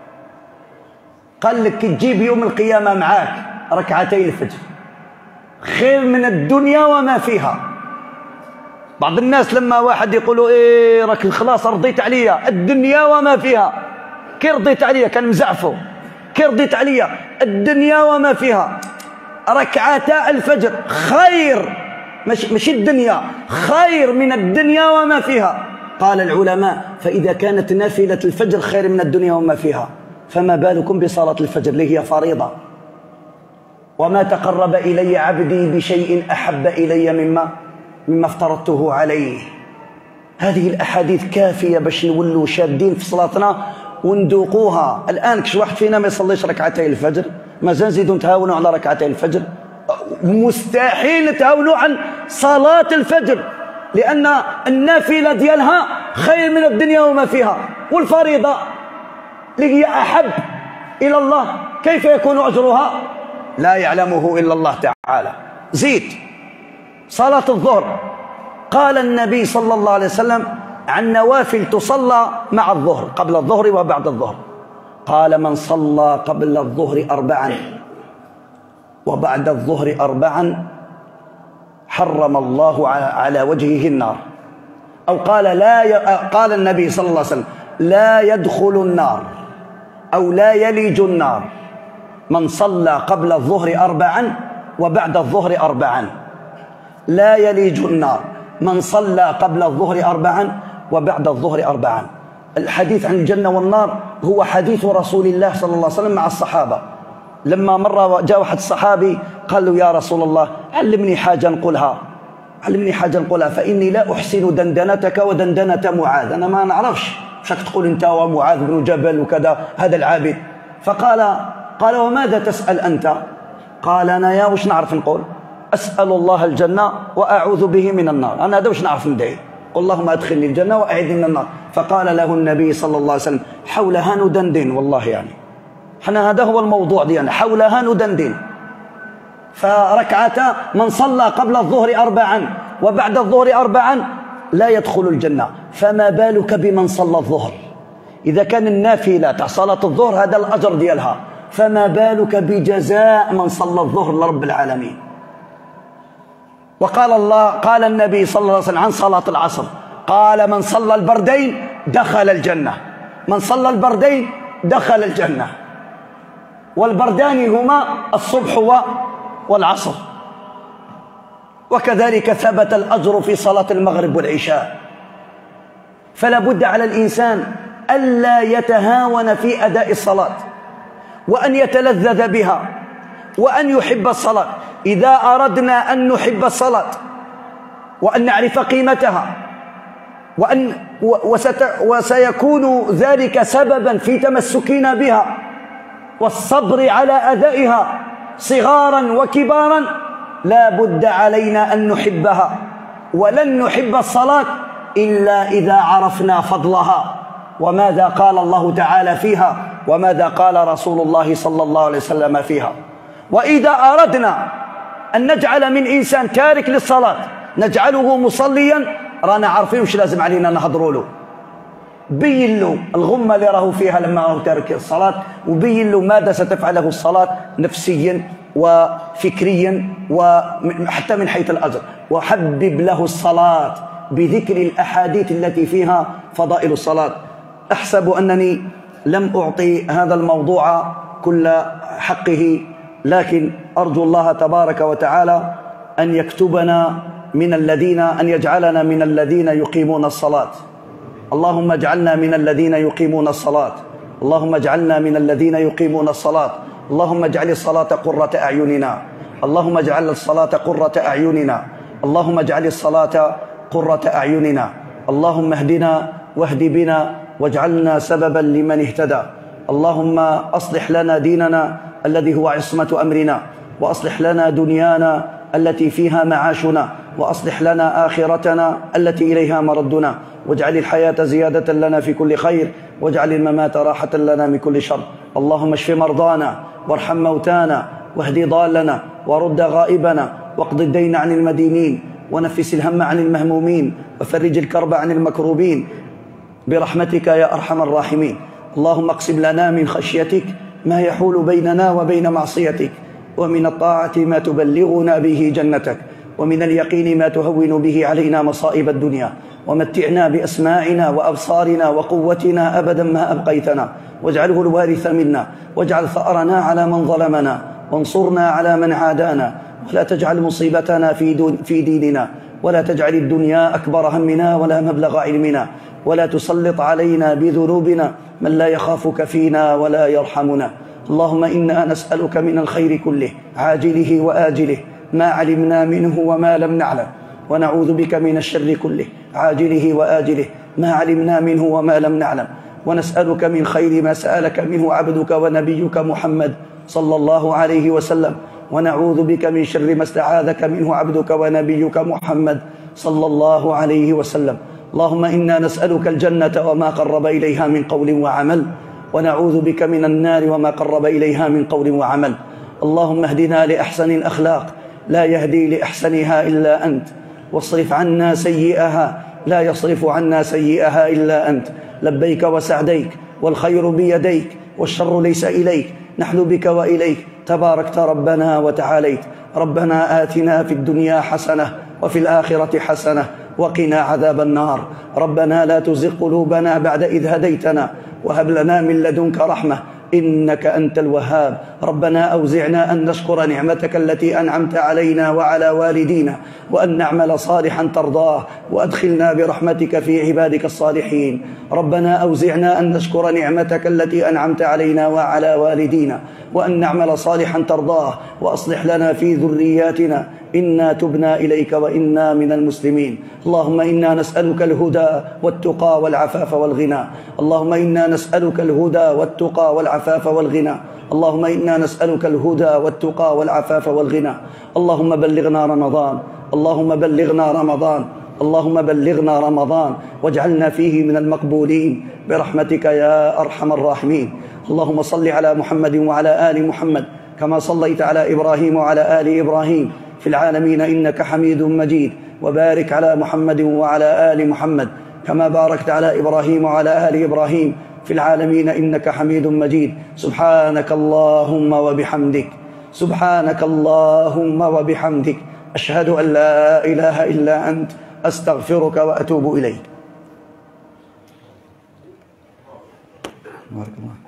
قال لك تجيب يوم القيامة معاك ركعتي الفجر خير من الدنيا وما فيها. بعض الناس لما واحد يقولوا ايه راك خلاص رضيت عليا الدنيا وما فيها، كي رضيت عليا كان مزعفو، كي رضيت عليا الدنيا وما فيها. ركعتا الفجر خير، مش مش الدنيا، خير من الدنيا وما فيها. قال العلماء فإذا كانت نافلة الفجر خير من الدنيا وما فيها، فما بالكم بصلاة الفجر اللي هي فريضة. وما تقرب إلي عبدي بشيء أحب إلي مما مما افترضته عليه. هذه الأحاديث كافية باش نولوا شادين في صلاتنا وندوقوها. الآن كش واحد فينا ما يصليش ركعتي الفجر، مازال نزيدوا نتهاونوا على ركعتي الفجر. مستحيل نتهاونوا عن صلاة الفجر، لأن النافلة ديالها خير من الدنيا وما فيها، والفريضة اللي هي أحب إلى الله كيف يكون أجرها؟ لا يعلمه إلا الله تعالى. زيد صلاة الظهر. قال النبي صلى الله عليه وسلم عن نوافل تصلى مع الظهر، قبل الظهر وبعد الظهر. قال من صلى قبل الظهر أربعا وبعد الظهر أربعا حرم الله على وجهه النار. أو قال لا ي... قال النبي صلى الله عليه وسلم لا يدخل النار أو لا يلج النار من صلى قبل الظهر أربعا وبعد الظهر أربعا. لا يلج النار من صلى قبل الظهر أربعا وبعد الظهر أربعا. الحديث عن الجنة والنار هو حديث رسول الله صلى الله عليه وسلم مع الصحابة. لما مرة جاء واحد الصحابي قال له يا رسول الله علمني حاجة نقولها علمني حاجة نقولها فإني لا أحسن دندنتك ودندنة معاذ، أنا ما نعرفش شك تقول أنت ومعاذ بن جبل وكذا هذا العابد. فقال قال وماذا تسأل أنت؟ قال أنا يا وش نعرف نقول؟ أسأل الله الجنة وأعوذ به من النار. أنا هذا وش نعرف ندعي؟ قل اللهم أدخلني الجنة وأعذني من النار. فقال له النبي صلى الله عليه وسلم حولها ندندن. والله يعني احنا هذا هو الموضوع ديالنا، حولها ندندن. فركعتا من صلى قبل الظهر أربعا وبعد الظهر أربعا لا يدخل الجنة، فما بالك بمن صلى الظهر؟ إذا كان النافلة تاع صلاة الظهر هذا الأجر ديالها، فما بالك بجزاء من صلى الظهر لرب العالمين. وقال الله قال النبي صلى الله عليه وسلم عن صلاة العصر قال من صلى البردين دخل الجنة. من صلى البردين دخل الجنة، والبردان هما الصبح والعصر. وكذلك ثبت الأجر في صلاة المغرب والعشاء. فلا بد على الإنسان ألا يتهاون في أداء الصلاة، وأن يتلذذ بها، وأن يحب الصلاة. إذا أردنا أن نحب الصلاة وأن نعرف قيمتها وأن وسيكون ذلك سببا في تمسكنا بها والصبر على أدائها صغارا وكبارا، لا بد علينا أن نحبها. ولن نحب الصلاة إلا إذا عرفنا فضلها وماذا قال الله تعالى فيها وماذا قال رسول الله صلى الله عليه وسلم فيها. وإذا أردنا أن نجعل من إنسان تارك للصلاة نجعله مصليا، رانا عارفين وش لازم علينا نهضروا له. بين له الغمة اللي راه فيها لما هو تارك الصلاة، وبين له ماذا ستفعله الصلاة نفسيا وفكريا وحتى من حيث الأجر. وحبب له الصلاة بذكر الأحاديث التي فيها فضائل الصلاة. أحسب أنني لم أعطي هذا الموضوع كل حقه، لكن أرجو الله تبارك وتعالى أن يكتبنا من الذين أن يجعلنا من الذين يقيمون الصلاة. اللهم اجعلنا من الذين يقيمون الصلاة. اللهم اجعلنا من الذين يقيمون الصلاة. اللهم اجعل الصلاة قرة أعيننا. اللهم اجعل الصلاة قرة أعيننا. اللهم اجعل الصلاة قرة أعيننا. اللهم اهدنا واهد بنا واجعلنا سببا لمن اهتدى. اللهم أصلح لنا ديننا الذي هو عصمة أمرنا، وأصلح لنا دنيانا التي فيها معاشنا، وأصلح لنا آخرتنا التي إليها مردنا، واجعل الحياة زيادة لنا في كل خير، واجعل الممات راحة لنا من كل شر. اللهم اشف مرضانا وارحم موتانا واهد ضالنا ورد غائبنا واقض الدين عن المدينين ونفس الهم عن المهمومين وفرج الكرب عن المكروبين برحمتك يا أرحم الراحمين. اللهم اقسم لنا من خشيتك ما يحول بيننا وبين معصيتك، ومن الطاعة ما تبلغنا به جنتك، ومن اليقين ما تهون به علينا مصائب الدنيا، ومتعنا بأسماعنا وأبصارنا وقوتنا أبدا ما أبقيتنا، واجعله الوارث منا، واجعل ثأرنا على من ظلمنا، وانصرنا على من عادانا، ولا تجعل مصيبتنا في, في ديننا، ولا تجعل الدنيا أكبر همنا ولا مبلغ علمنا، ولا تسلط علينا بذنوبنا من لا يخافك فينا ولا يرحمنا. اللهم إنا نسألك من الخير كله عاجله وآجله ما علمنا منه وما لم نعلم، ونعوذ بك من الشر كله عاجله وآجله ما علمنا منه وما لم نعلم، ونسألك من خير ما سألك منه عبدك ونبيك محمد صلى الله عليه وسلم، ونعوذ بك من شر ما استعاذك منه عبدك ونبيك محمد صلى الله عليه وسلم. اللهم إنا نسألك الجنة وما قرب إليها من قول وعمل، ونعوذ بك من النار وما قرب إليها من قول وعمل. اللهم اهدنا لأحسن الأخلاق لا يهدي لأحسنها إلا أنت، واصرف عنا سيئها لا يصرف عنا سيئها إلا أنت. لبيك وسعديك والخير بيديك والشر ليس إليك، نحن بك وإليك تباركت ربنا وتعاليت. ربنا آتنا في الدنيا حسنة وفي الآخرة حسنة وقنا عذاب النار. ربنا لا تزغ قلوبنا بعد إذ هديتنا وهب لنا من لدنك رحمة إنك أنت الوهاب. ربنا أوزعنا أن نشكر نعمتك التي أنعمت علينا وعلى والدينا وأن نعمل صالحا ترضاه وأدخلنا برحمتك في عبادك الصالحين. ربنا أوزعنا أن نشكر نعمتك التي أنعمت علينا وعلى والدينا وأن نعمل صالحا ترضاه وأصلح لنا في ذرياتنا إنا تبنا إليك وإنا من المسلمين. اللهم إنا نسألك الهدى والتقى والعفاف والغنى. اللهم إنا نسألك الهدى والتقى والعفاف والغنى. اللهم إنا نسألك الهدى والتقى والعفاف والغنى. اللهم بلغنا رمضان. اللهم بلغنا رمضان. اللهم بلغنا رمضان واجعلنا فيه من المقبولين برحمتك يا أرحم الراحمين. اللهم صل على محمد وعلى آل محمد كما صليت على إبراهيم وعلى آل إبراهيم في العالمين إنك حميد مجيد. وبارك على محمد وعلى آل محمد كما باركت على إبراهيم وعلى آل إبراهيم في العالمين إنك حميد مجيد. سبحانك اللهم وبحمدك سبحانك اللهم وبحمدك أشهد أن لا إله إلا أنت أستغفرك وأتوب إليك. بارك الله.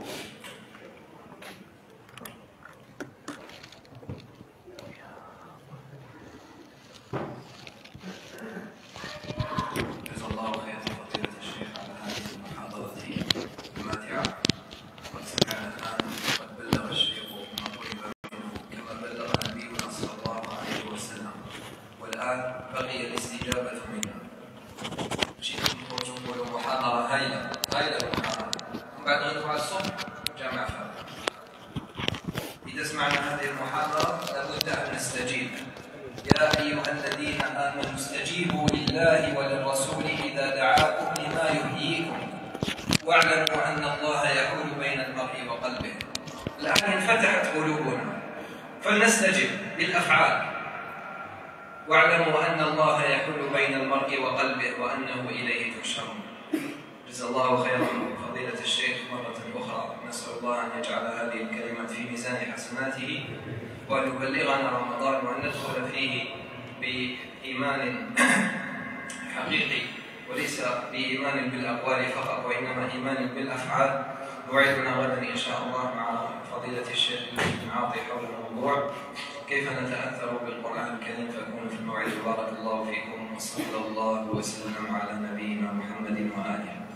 جزا الله خيرا فضيلة الشيخ على هذه المحاضرة الماتعة. قد سمعنا الآن قد بلغ الشيخ ما طلب منه كما بلغ نبينا صلى الله عليه وسلم، والآن بقي الاستجابة منا. شئتم تقولوا محاضرة هائلة هائلة المحاضرة، ومن بعد غدوة الصبح جامع فارغ. إذا سمعنا هذه المحاضرة لابد أن نستجيب. يا أيها الذين آمنوا استجيبوا لله وللرسول إذا دعاكم لما يحييكم واعلموا أن الله يحول بين المرء وقلبه. الآن انفتحت قلوبنا فلنستجب بالأفعال. واعلموا أن الله يحول بين المرء وقلبه وأنه إليه تحشرون. جزا الله خيرا فضيلة الشيخ مرة أخرى. نسأل الله أن يجعل هذه الكلمات في ميزان حسناته وأن يبلغنا رمضان وأن ندخل فيه بإيمان حقيقي وليس بإيمان بالأقوال فقط وإنما إيمان بالأفعال. موعدنا غدا إن شاء الله مع فضيلة الشيخ ابن عاطي حول الموضوع كيف نتأثر بالقرآن الكريم. فكونوا في الموعد. بارك الله فيكم وصلى الله وسلم على نبينا محمد وآله.